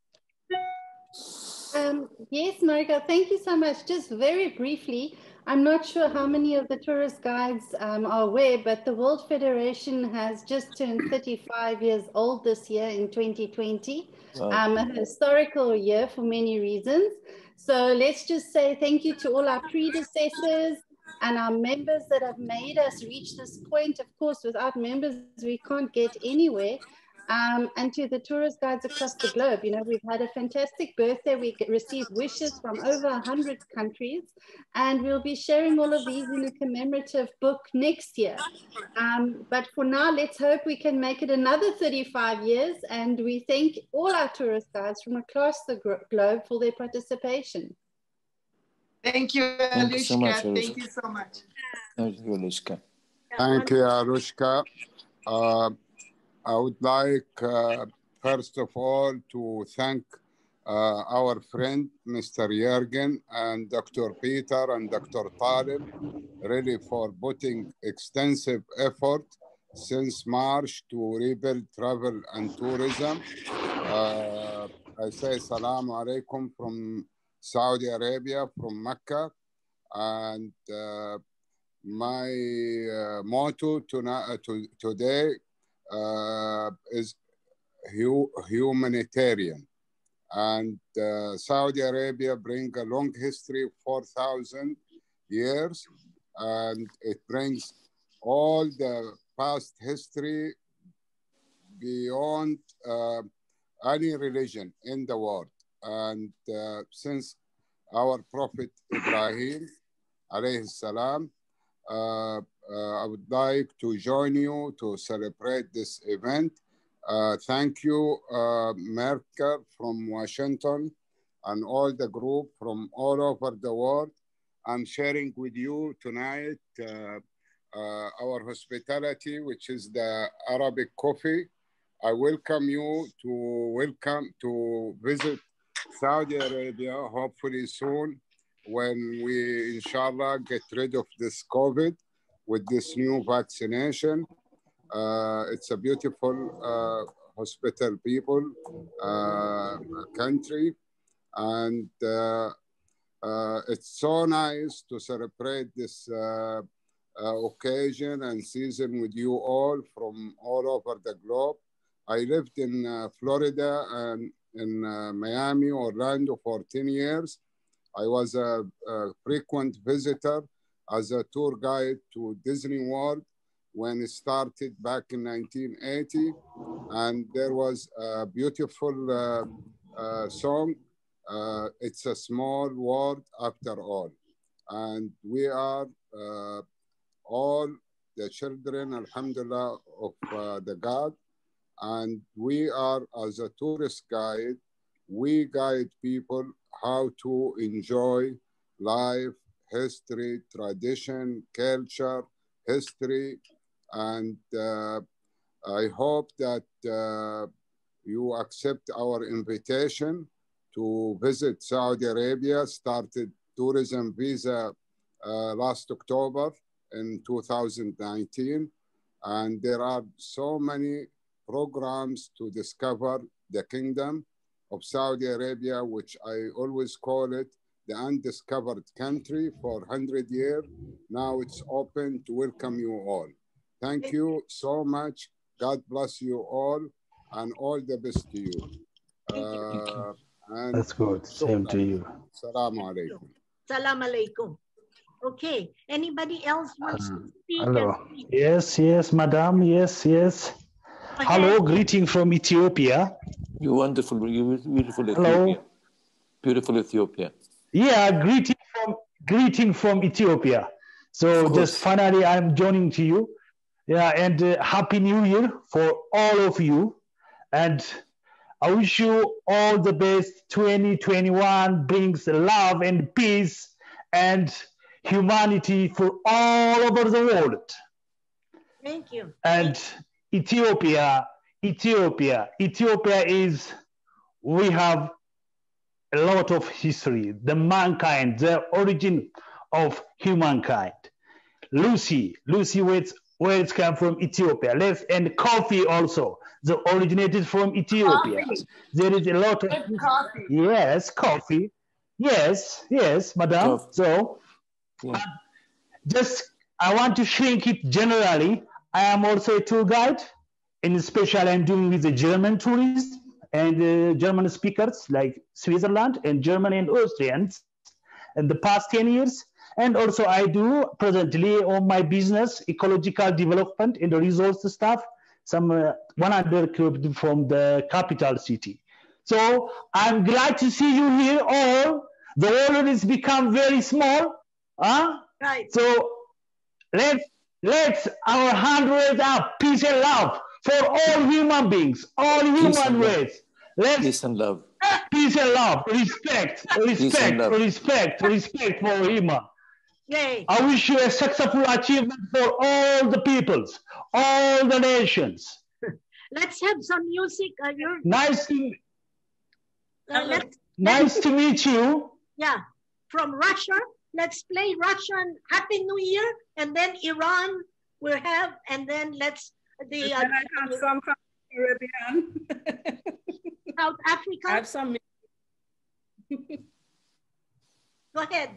Yes, Marika, thank you so much. Just very briefly, I'm not sure how many of the tourist guides are aware, but the World Federation has just turned 35 years old this year in 2020. Wow. A historical year for many reasons. So let's just say thank you to all our predecessors and our members that have made us reach this point. Of course, without members, we can't get anywhere. and to the tourist guides across the globe. You know, we've had a fantastic birthday. We received wishes from over 100 countries, and we'll be sharing all of these in a commemorative book next year. But for now, let's hope we can make it another 35 years, and we thank all our tourist guides from across the globe for their participation. Thank you, Alushka. Thank you so much, Thank you so much. Thank you, Alushka. Thank you, Alushka. I would like, first of all, to thank our friend, Mr. Jürgen, and Dr. Peter and Dr. Talib, really for putting extensive effort since March to rebuild travel and tourism. I say Salaam Alaikum from Saudi Arabia, from Mecca. And my motto today is humanitarian. And Saudi Arabia brings a long history, 4,000 years, and it brings all the past history beyond any religion in the world. And since our Prophet Ibrahim, alayhi salam, I would like to join you to celebrate this event. Thank you, Merkel from Washington, and all the group from all over the world. I'm sharing with you tonight our hospitality, which is the Arabic coffee. I welcome you to visit Saudi Arabia, hopefully soon, when we, inshallah, get rid of this COVID with this new vaccination. It's a beautiful hospital people, country. And it's so nice to celebrate this occasion and season with you all from all over the globe. I lived in Florida and in Miami, Orlando for 10 years. I was a frequent visitor as a tour guide to Disney World when it started back in 1980. And there was a beautiful song, It's a Small World After All. And we are all the children, alhamdulillah, of the God. And we are, as a tourist guide, we guide people how to enjoy life, history, tradition, culture, history. And I hope that you accept our invitation to visit Saudi Arabia. Started tourism visa last October in 2019. And there are so many programs to discover the kingdom of Saudi Arabia, which I always call it the undiscovered country for 100 years. Now it's open to welcome you all. Thank you so much. God bless you all and all the best to you. That's good. Same to you. Assalamu alaikum. Salam alaikum. Okay. Anybody else wants to speak? Hello. Yes, madam. Yes. Hello, greeting from Ethiopia. You wonderful, beautiful Ethiopia. Hello. Beautiful Ethiopia. Yeah, greeting from Ethiopia. So just finally, I'm joining to you. Yeah, and Happy New Year for all of you. And I wish you all the best. 2021 brings love and peace and humanity for all over the world. Thank you. And Ethiopia is, we have a lot of history, the mankind, the origin of humankind. Lucy, where it's come from Ethiopia. And coffee also, the originated from Ethiopia. Coffee. There is a lot of coffee. Yes, coffee. Yes, madam. Coffee. So, just I want to shrink it generally. I am also a tour guide. In special, I'm doing with the German tourists and German speakers like Switzerland and Germany and Austrians in the past 10 years. And also I do presently on my business, ecological development and the resource stuff. some 100 kilometers from the capital city. So I'm glad to see you here all. The world has become very small. Right. So let's our hand raise up, peace and love for all human beings, all human race. Let's peace and love. Peace and love, respect for human. Yay. I wish you a successful achievement for all the peoples, all the nations. Let's have some music. Nice to meet you. Yeah, from Russia. Let's play Russian Happy New Year, and then Iran will have, and then let's I have some from Caribbean. South Africa. I have some. Go ahead.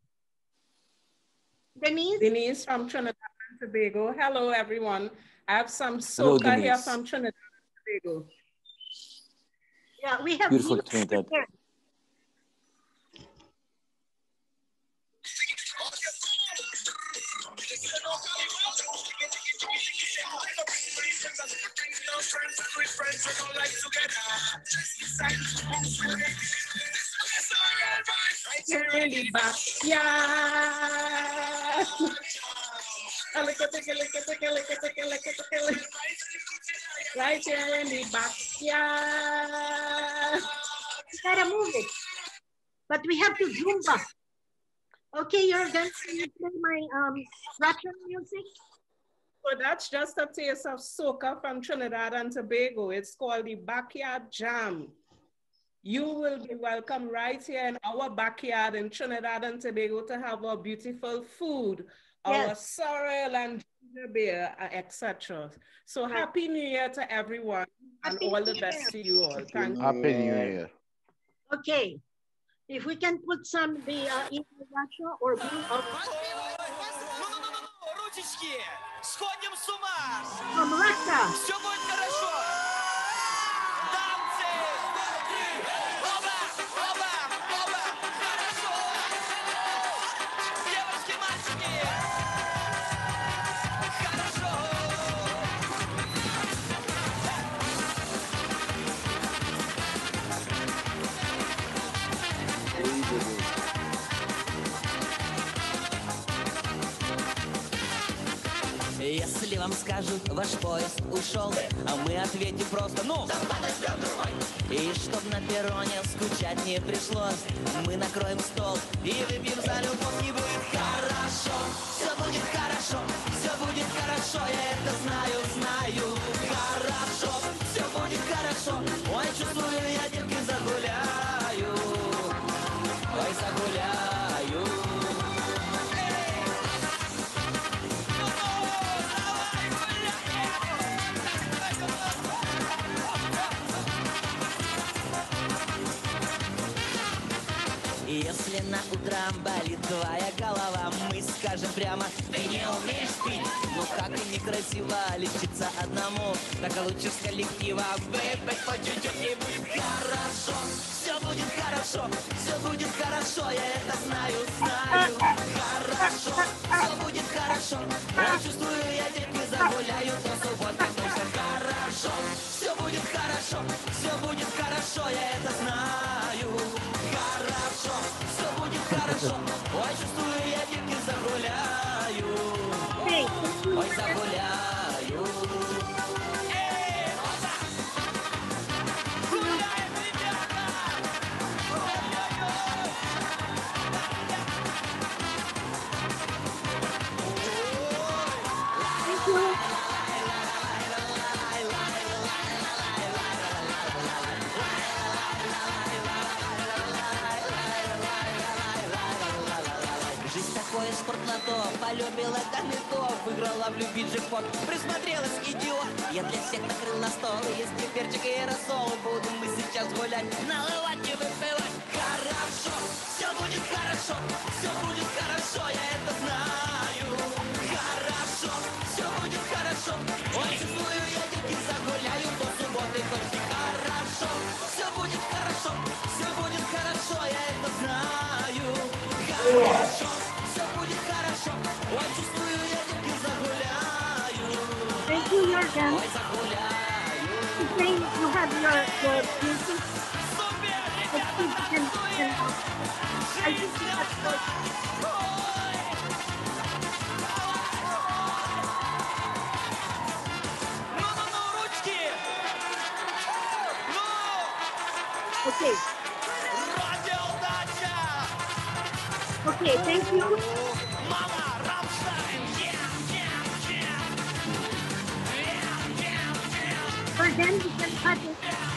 Denise? Denise from Trinidad and Tobago. Hello, everyone. I have some soca here from Trinidad and Tobago. Yeah, we have beautiful Trinidad. Really back, yeah. Right here in the back, yeah. You gotta move it. But we have to Zumba. Okay, Jürgen, can you play my Russian music? So that's just a taste of soca from Trinidad and Tobago. It's called the Backyard Jam. You will be welcome right here in our backyard in Trinidad and Tobago to have our beautiful food, our sorrel and ginger beer, etc. So Happy New Year to everyone and all the best to you all. Thank you. Happy New Year. Okay, if we can put some the in Russia or from Russia. Если вам скажут, ваш поезд ушел, а мы ответим просто, ну, и чтоб на перроне скучать не пришлось, мы накроем стол и выпьем за любовь. Не будет хорошо, все будет хорошо, все будет хорошо, я это знаю, знаю. Хорошо, все будет хорошо, ой, чувствую, я девки загуляю, ой, загуляю. Если на утром болит твоя голова, мы скажем прямо, ты не умеешь пить. Ну как и некрасиво лечиться одному, так лучше с коллектива выпить по чуть-чуть, и будет хорошо. Все будет хорошо, все будет хорошо, я это знаю, знаю. Хорошо, все будет хорошо, я чувствую, я деньги загуляю до субботы, все хорошо. Все будет хорошо, все будет хорошо, я это знаю. Хорошо, все будет хорошо. Ой, чувствую, я деньги загуляю. Ой, загуляю. Гуляем, ребята! Такое спортлото, полюбила Камильтов, выиграла в любви джекпот, присмотрелась идиот. Я для всех накрыл на стол, есть перчик и рассол. Будем мы сейчас гулять, наливать и выпивать. Хорошо, все будет хорошо, все будет хорошо, я это знаю. Хорошо, все будет хорошо, ой, чувствую, я деньги загуляю до субботы почти. Хорошо, все будет хорошо, все будет хорошо, я это знаю. Хорошо. Все будет хорошо, ой, чувствую, я деньги загуляю. Thank you, Jürgen. Ой, загуляю. have your music. I think you can I think you have okay. Okay, thank you. For then we can cut it.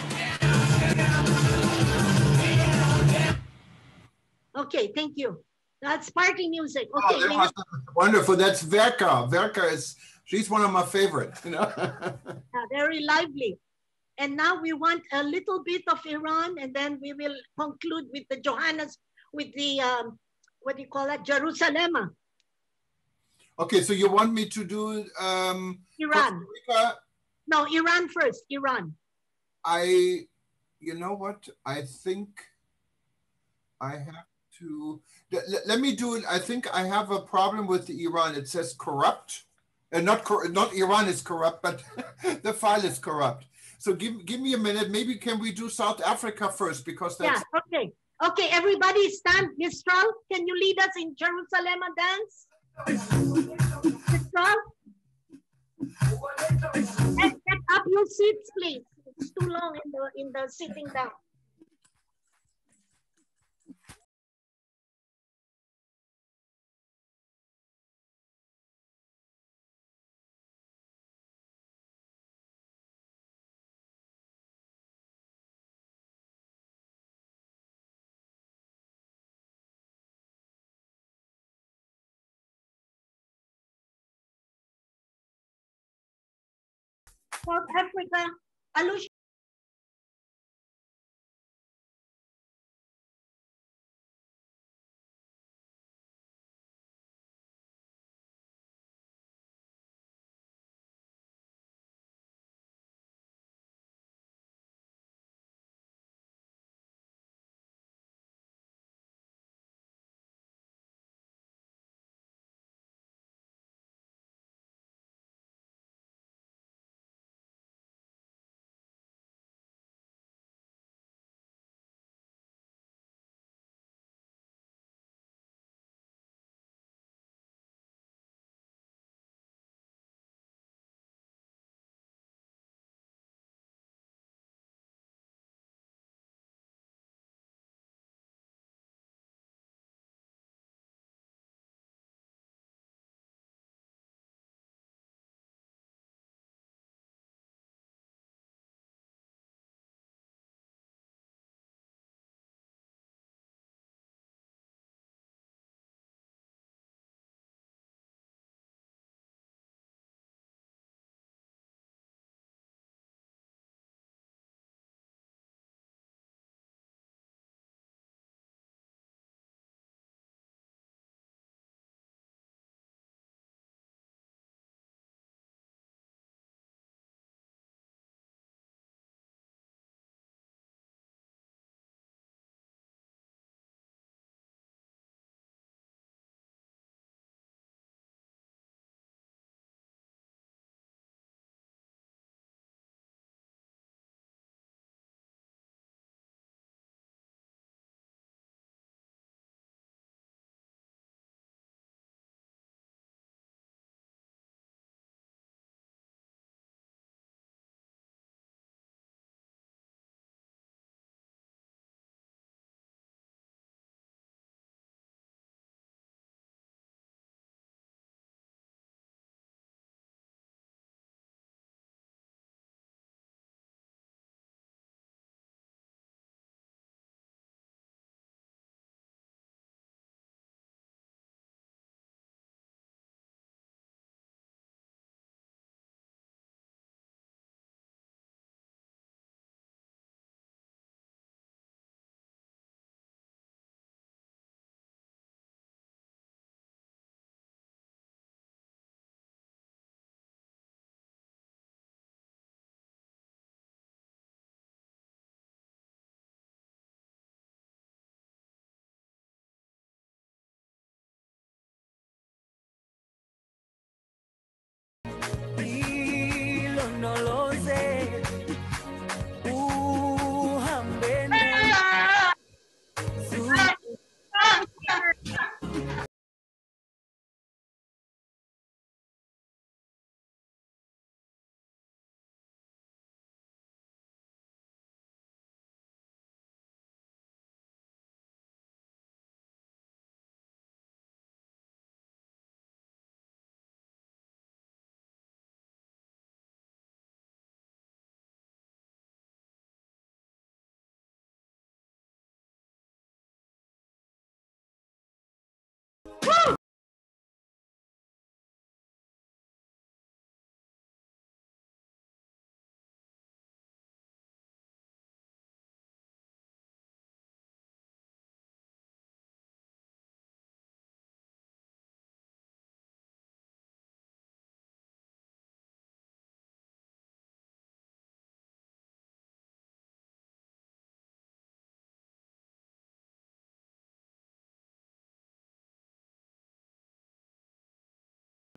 Okay, thank you. That's party music. Okay, Oh, that was wonderful. That's Verka. She's one of my favorites, you know. Very lively. And now we want a little bit of Iran, and then we will conclude with the with the, what do you call it, Jerusalem. Okay, so you want me to do Iran. No, Iran first, Iran. You know what? I think I have to, let me do it. I think I have a problem with Iran. It says corrupt. Not Iran is corrupt, but the file is corrupt. So give me a minute. Maybe can we do South Africa first, because that's... Yeah, okay. Okay, everybody stand. Mistral, can you lead us in Jerusalem dance? Mistral? And get up your seats, please. It's too long in the sitting down. South Africa, Alush.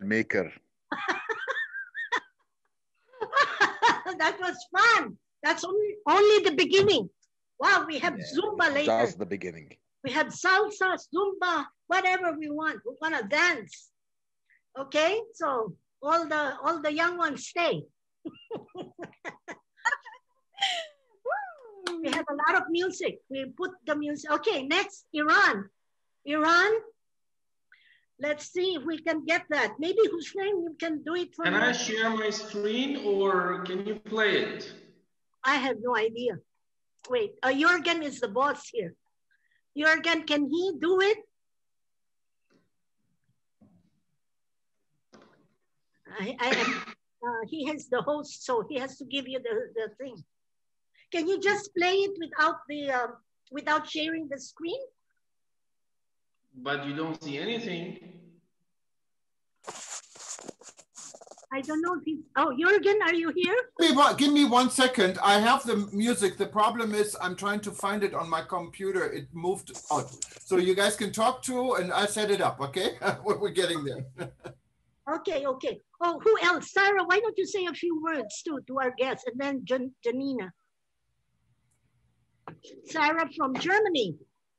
maker. That was fun. That's only the beginning. Wow, we have Zumba later. That's the beginning. We have salsa, Zumba, whatever we want. We want to dance. Okay, so all the young ones stay. We have a lot of music. We put the music. Okay, next, Iran. Iran, let's see if we can get that. Maybe Hussein, you can do it for me. Can I share my screen or can you play it? I have no idea. Wait, Jürgen is the boss here. Jürgen, can he do it? He has the host, so he has to give you the thing. Can you just play it without sharing the screen? But you don't see anything. I don't know if he's, oh, Jürgen, are you here? Give me 1 second. I have the music. The problem is I'm trying to find it on my computer. It moved out. So you guys can talk to and I set it up, okay? We're getting there. Okay, okay. Oh, who else? Sarah, why don't you say a few words too to our guests and then Janina. Sarah from Germany.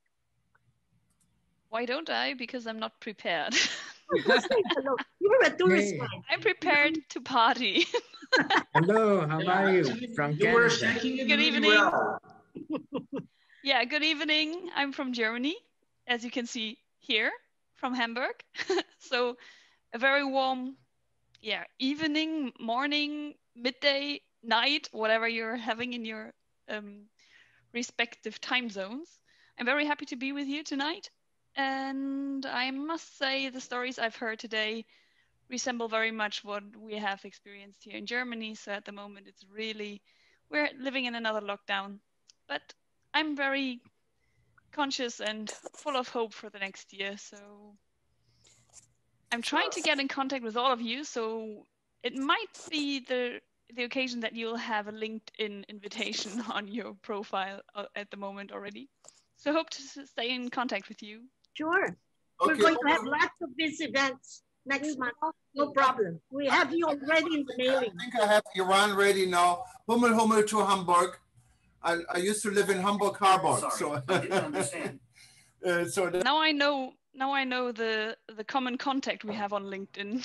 Why don't I? Because I'm not prepared. Hello. You're a tourist guide. I'm prepared to party. Hello, how are you? From Canada. Good evening. Yeah, good evening. I'm from Germany, as you can see here, from Hamburg. So a very warm, evening, morning, midday, night, whatever you're having in your respective time zones. I'm very happy to be with you tonight. And I must say the stories I've heard today resemble very much what we have experienced here in Germany. So at the moment, it's really, we're living in another lockdown. But I'm very conscious and full of hope for the next year. So I'm trying to get in contact with all of you. So it might be the occasion that you'll have a LinkedIn invitation on your profile at the moment already. So hope to stay in contact with you. Sure. Okay. We're going to have lots of these events next month. No problem. We have you already in the mailing. I think I have Iran ready now. Hummel to Hamburg. I used to live in Hamburg Harbor. So I didn't understand. Now I know the common contact we have on LinkedIn.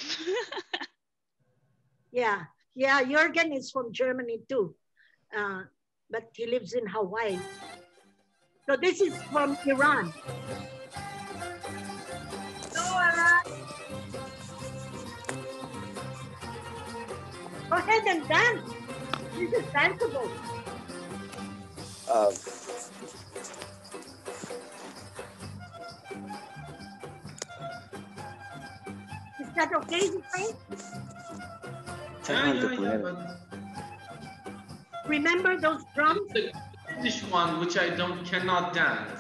Yeah, Jürgen is from Germany too, but he lives in Hawaii. So this is from Iran. Go ahead and dance. This is danceable. Is that okay, Hussein? Remember those drums? The English one, which I cannot dance.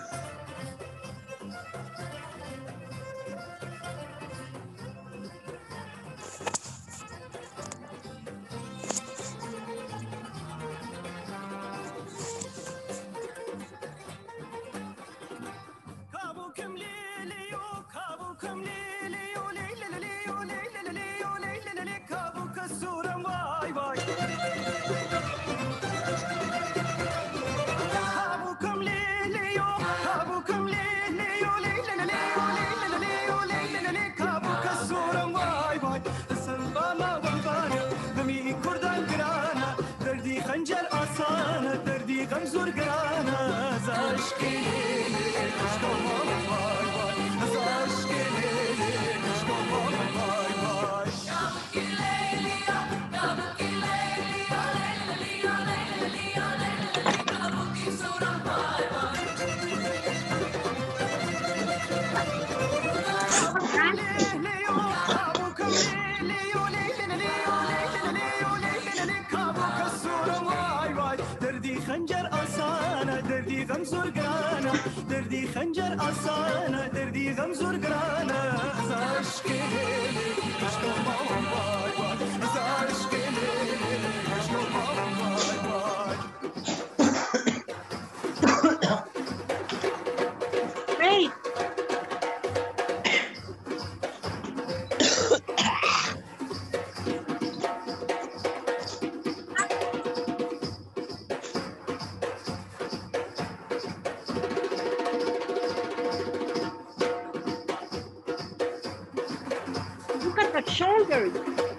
shoulders.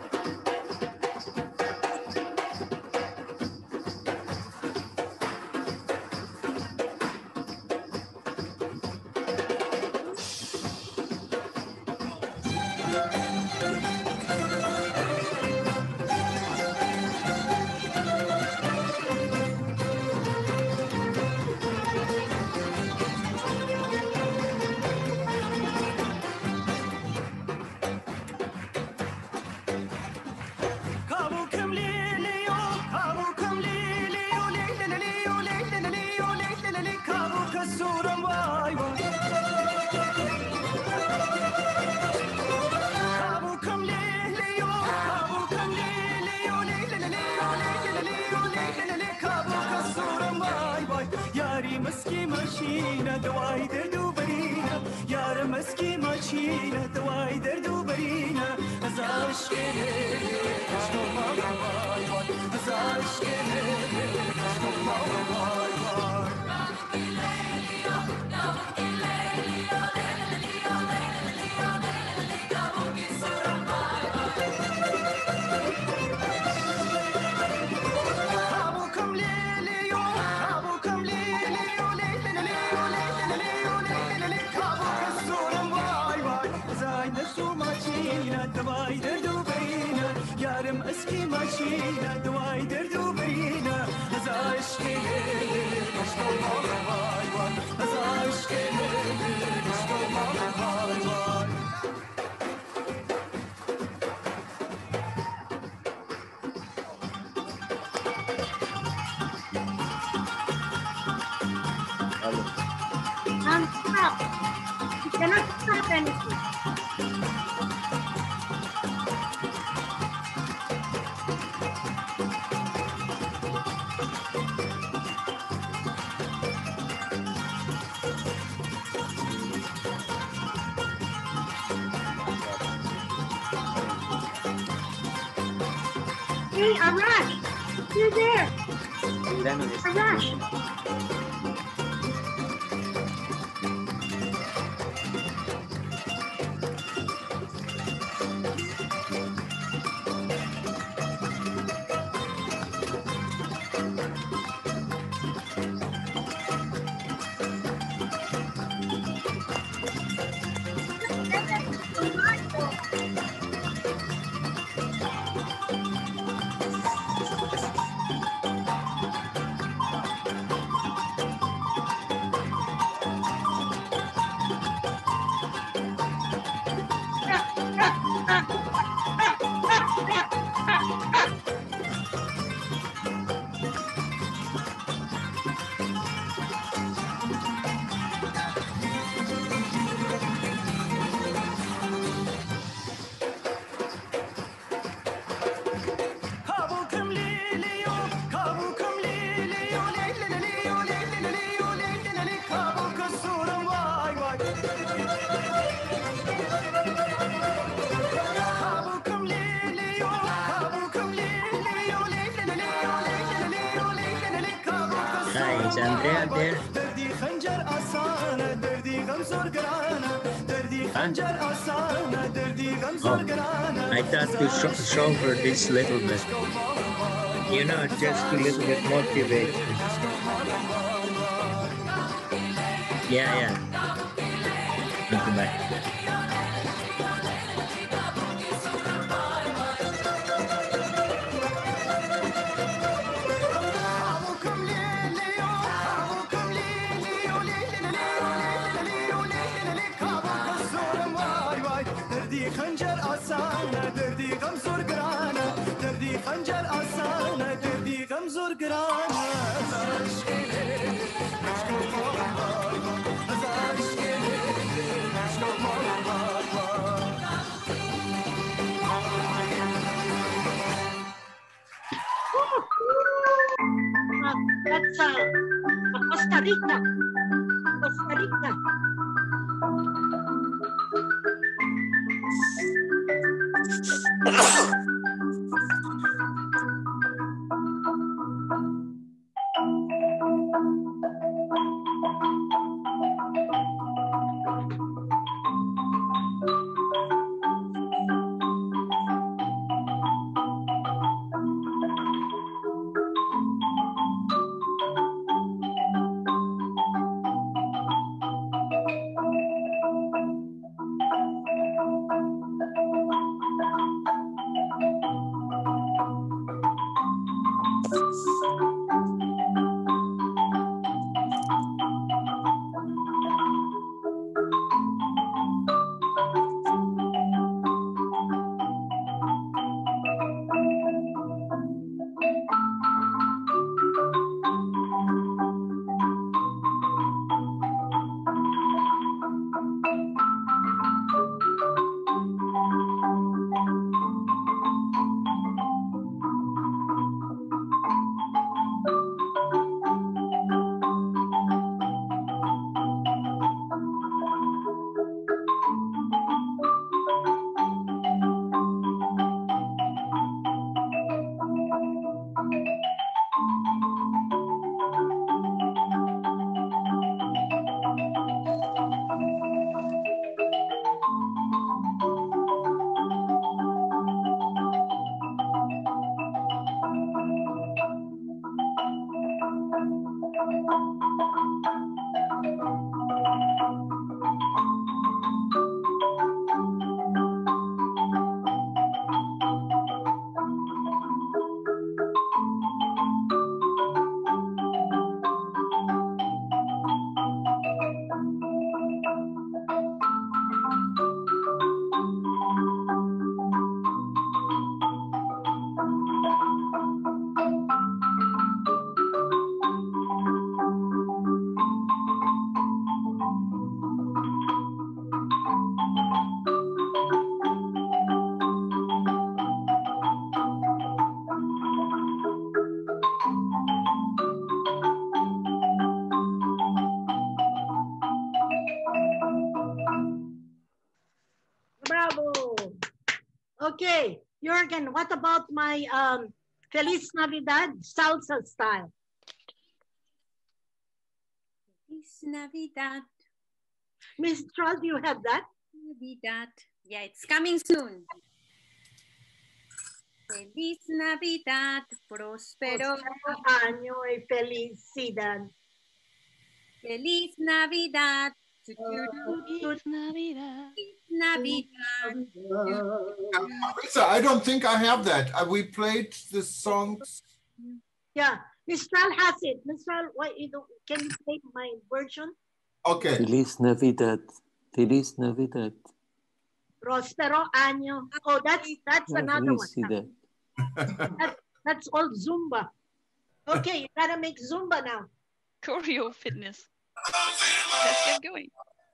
Stop. You cannot stop anything. Hey, Arash, you're there. Arash. Hi, is Andrea there? Oh, I thought to show her this little bit. You know, just a little bit motivate. Yeah. Welcome back. That's Costa Rica. Costa Rica. Bravo. Okay, Jürgen, what about my Feliz Navidad salsa style? Feliz Navidad. Miss Charles, do you have that? Navidad. Yeah, it's coming soon. Feliz Navidad, próspero año y felicidad. Feliz Navidad. Feliz Navidad. Navidad. Lisa, I don't think I have that. We played the songs. Yeah, Mistral has it. Mistral, what you do? Can you play my version? Okay. Feliz Navidad. Feliz Navidad. Prospero año. Oh, that's another one. Felicidad. That's all Zumba. Okay, you gotta make Zumba now. Choreo fitness. Let's get going.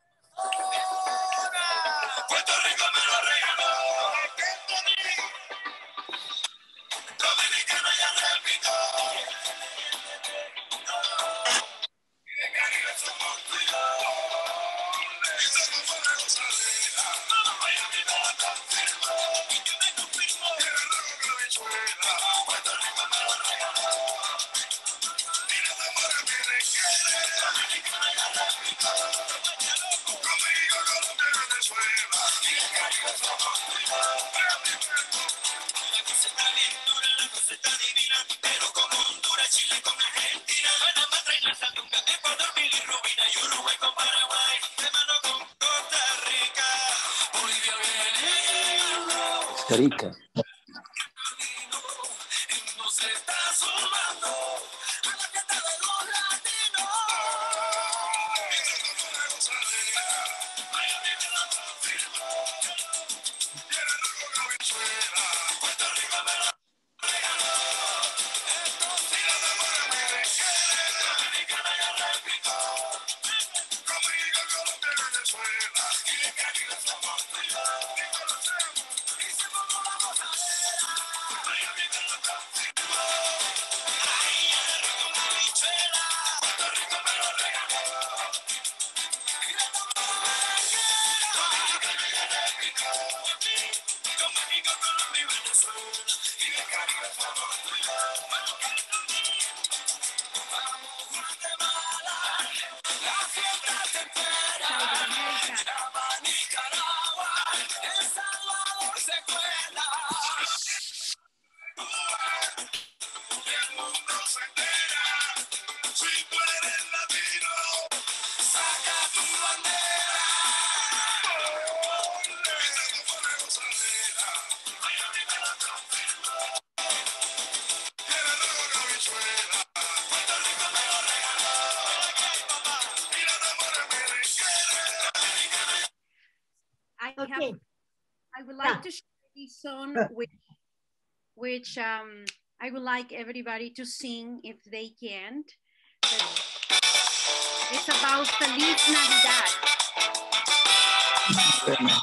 Costa Rica. Okay. I would like to share this song, which I would like everybody to sing if they can't. But it's about Feliz Navidad. Very nice.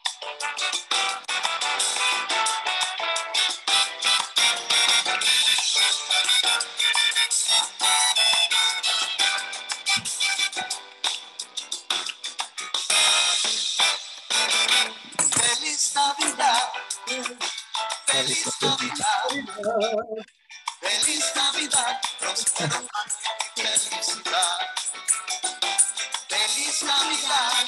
Feliz Navidad, Feliz Navidad, Feliz Navidad, próspero año y felicidad. Feliz Navidad,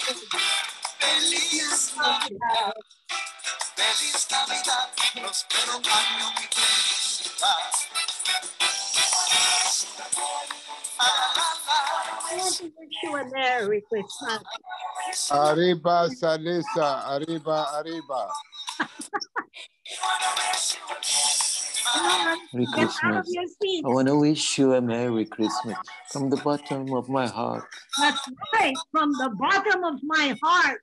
Feliz Navidad, Feliz Navidad, próspero año y felicidad. I want to wish you a Merry Christmas. Arriba, Salisa, arriba, arriba. Merry Christmas. I want to wish you a Merry Christmas from the bottom of my heart. That's right, from the bottom of my heart.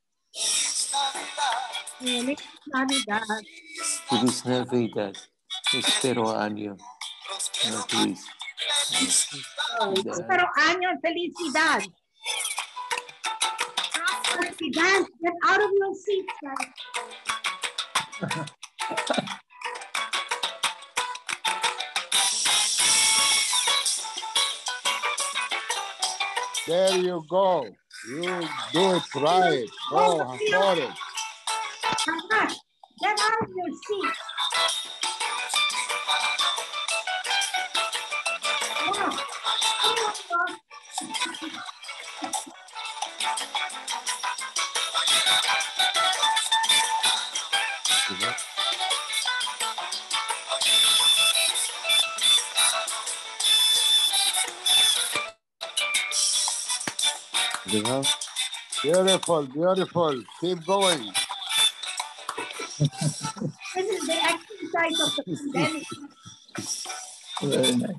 Feliz Navidad. Feliz Navidad. Prospero año. No, please. Prospero año y felicidad. Dance, get out of your seats, guys. There you go. You do it right. Go for it. Get out of your seat. Beautiful, beautiful. Keep going. This is the exercise of the pandemic. Very nice.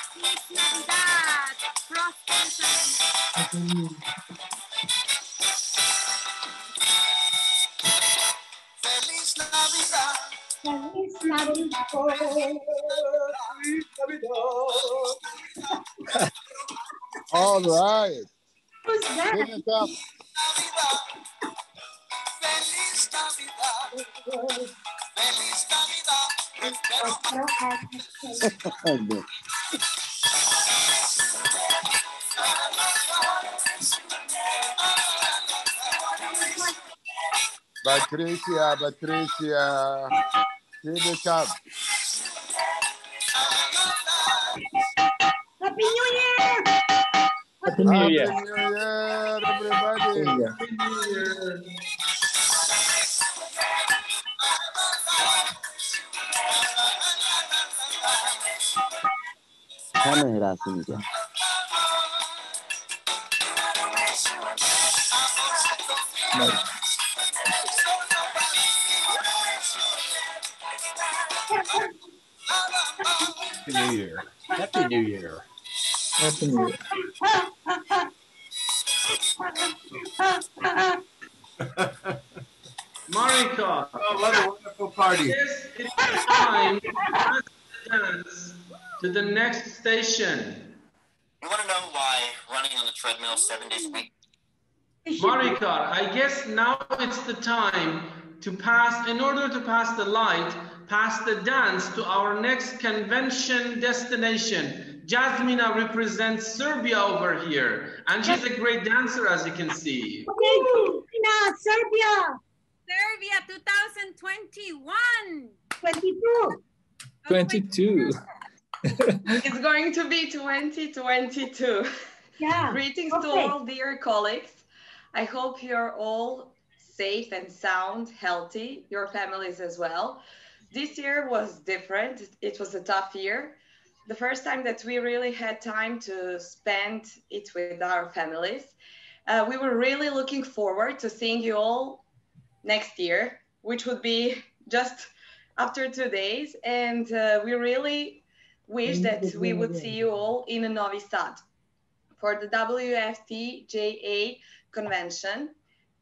Feliz Navidad. Feliz Navidad. All right. Who's that? Give it up. Feliz Navidad. Feliz Navidad. Patricia, Patricia. Give it up. Happy New Year! Happy New Year. Happy New Year, everybody. Happy New Year. Kamera sunca. Happy New Year. Happy New Year. Happy New Year. Marika. Oh, what a wonderful party. Yes, it's time to dance to the next station. You want to know why running on the treadmill 7 days a week? Marika, I guess now it's the time to pass, in order to pass the light, pass the dance to our next convention destination. Jasmina represents Serbia over here, and she's a great dancer, as you can see. Okay, Jasmina, Serbia. Serbia 2021. 22. 22. It's going to be 2022. Yeah. Greetings to all dear colleagues. I hope you're all safe and sound, healthy, your families as well. This year was different. It was a tough year. The first time that we really had time to spend it with our families. We were really looking forward to seeing you all next year, which would be just after 2 days. And we really wish that we would see you all in Novi Sad for the WFTJA convention.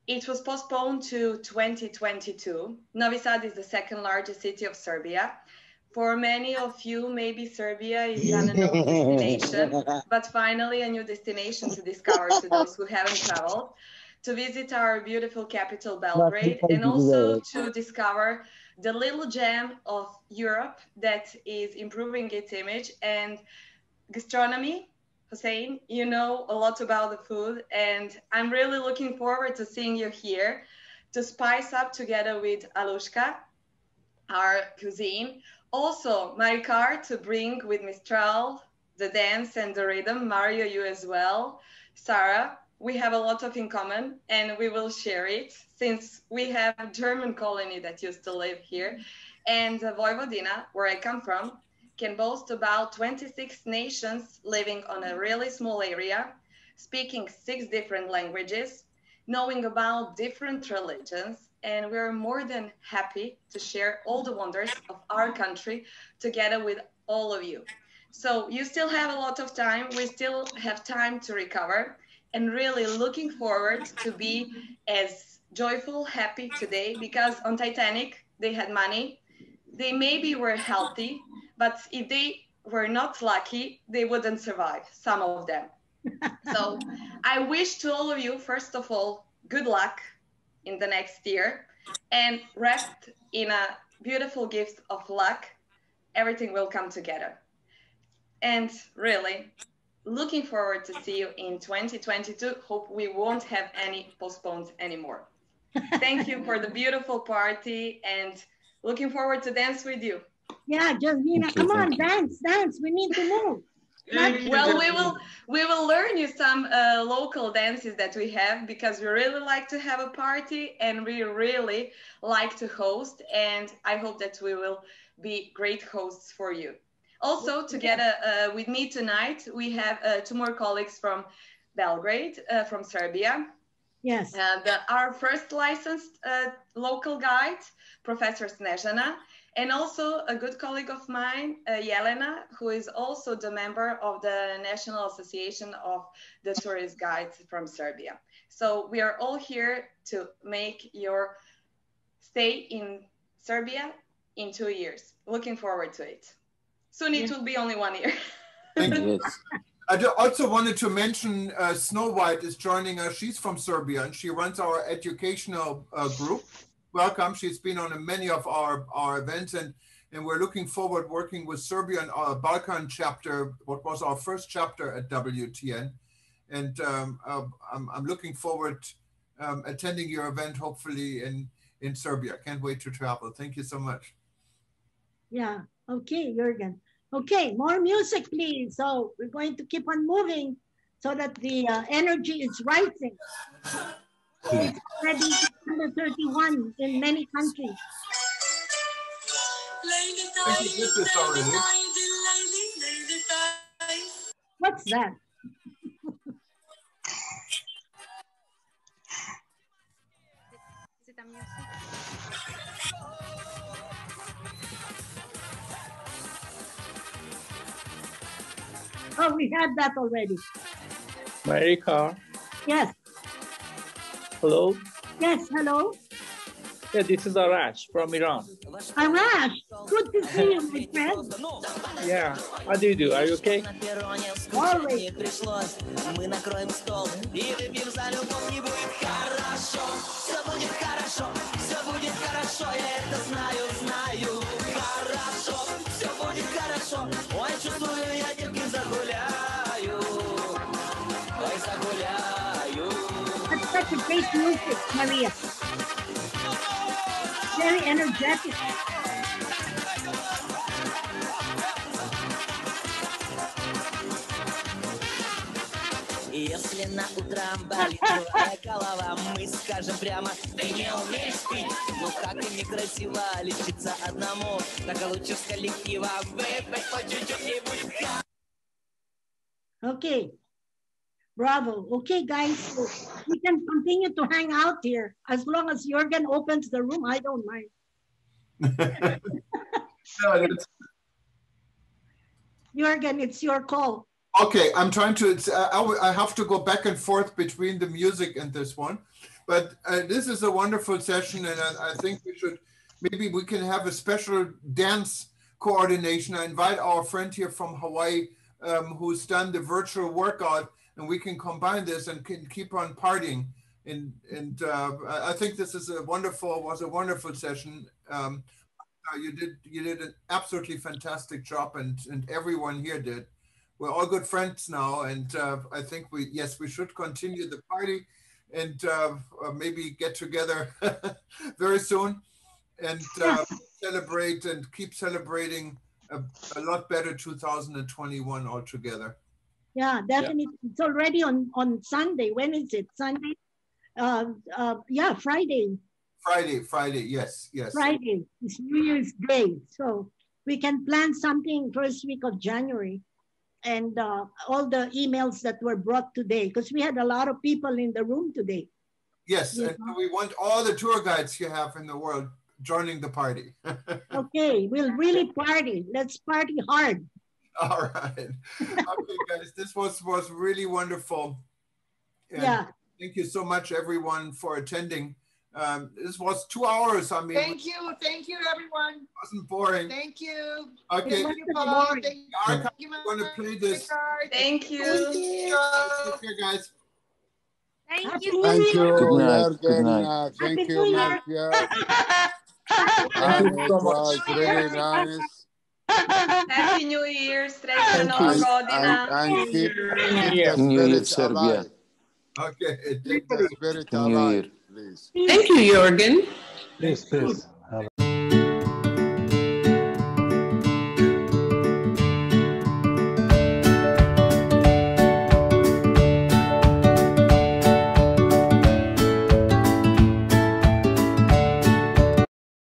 It was postponed to 2022. Novi Sad is the second largest city of Serbia. For many of you, maybe Serbia is an unknown destination, but finally a new destination to discover to those who haven't traveled, to visit our beautiful capital, Belgrade, and also to discover the little gem of Europe that is improving its image. And gastronomy, Hussein, you know a lot about the food, and I'm really looking forward to seeing you here to spice up together with Alushka, our cuisine. Also, Maricar to bring with Mistral, the dance and the rhythm. Mario, you as well. Sarah, we have a lot of in common and we will share it since we have a German colony that used to live here. And Vojvodina, where I come from, can boast about 26 nations living on a really small area, speaking 6 different languages, knowing about different religions, and we're more than happy to share all the wonders of our country together with all of you. So you still have a lot of time. We still have time to recover, and really looking forward to be as joyful, happy today, because on Titanic, they had money. They maybe were healthy, but if they were not lucky, they wouldn't survive, some of them. So I wish to all of you, first of all, good luck in the next year, and wrapped in a beautiful gift of luck, everything will come together. And really looking forward to see you in 2022. Hope we won't have any postpones anymore. Thank you for the beautiful party and looking forward to dance with you. Yeah, Jasmina, come on, dance. We need to move. Well, we will learn you some local dances that we have, because we really like to have a party and we really like to host, and I hope that we will be great hosts for you. Also, together with me tonight, we have 2 more colleagues from Belgrade, from Serbia. Yes. Our first licensed local guide, Professor Snežana, and also a good colleague of mine, Jelena, who is also the member of the National Association of the Tourist Guides from Serbia. So we are all here to make your stay in Serbia in 2 years. Looking forward to it. Soon it will be only 1 year. Thank you. I also wanted to mention Snow White is joining us. She's from Serbia and she runs our educational group. Welcome. She's been on many of our events, and we're looking forward working with Serbia and our Balkan chapter, what was our first chapter at WTN. And I'm looking forward attending your event, hopefully in Serbia. Can't wait to travel. Thank you so much. Yeah. Okay, Jürgen. Okay, more music, please. So we're going to keep on moving so that the energy is rising. It's already September 31 in many countries. What's that? Oh, we had that already. Maricar. Yes. Hello. Yes, hello. Yeah, this is Arash from Iran. Arash, good to see you, my friend. Yeah, how do you do? Are you okay? Always. Мы накроем стол и выпьем за любовь, не будет хорошо. Все будет хорошо, все будет хорошо, я это знаю, знаю. Хорошо, все будет хорошо. Ой, чувствую, я девки загуляю. Ой, загуляю. That's such a great music, Maria. Very energetic. Если на утром болит твоя голова, мы скажем прямо, ты не умеешь пить. Ну как и некрасиво лечиться одному, так лучше с коллектива выпить по чуть-чуть не будет. Okay, bravo. Okay, guys, so we can continue to hang out here as long as Jürgen opens the room. I don't mind. Jürgen, it's your call. Okay, I'm trying to, I have to go back and forth between the music and this one. But this is a wonderful session, and I think maybe we can have a special dance coordination. I invite our friend here from Hawaii who's done the virtual workout, and we can combine this and can keep on partying. And I think this is was a wonderful session. You did an absolutely fantastic job, and everyone here did. We're all good friends now, and I think we should continue the party and maybe get together very soon and celebrate and keep celebrating a lot better 2021 altogether. Yeah, definitely. Yeah. It's already on Sunday. When is it? Sunday? Yeah, Friday. Friday, yes. Friday. It's New Year's Day. So we can plan something first week of January. And all the emails that were brought today, because we had a lot of people in the room today. Yes, and we want all the tour guides you have in the world joining the party. Okay, we'll really party. Let's party hard. All right. Okay, guys, this was really wonderful. And yeah. Thank you so much, everyone, for attending. This was 2 hours. I mean, thank you, everyone. It wasn't boring. Thank you. Okay, thank you, Paul. Thank you. I'm going to play this. Thank you. Take care, guys. Thank you. Thank you. Good night. Thank you, Marcia. It was really nice. Happy New Year, New Year, Serbia. Okay. Keep the spirit alive, please. Thank you, Jorgen. Please.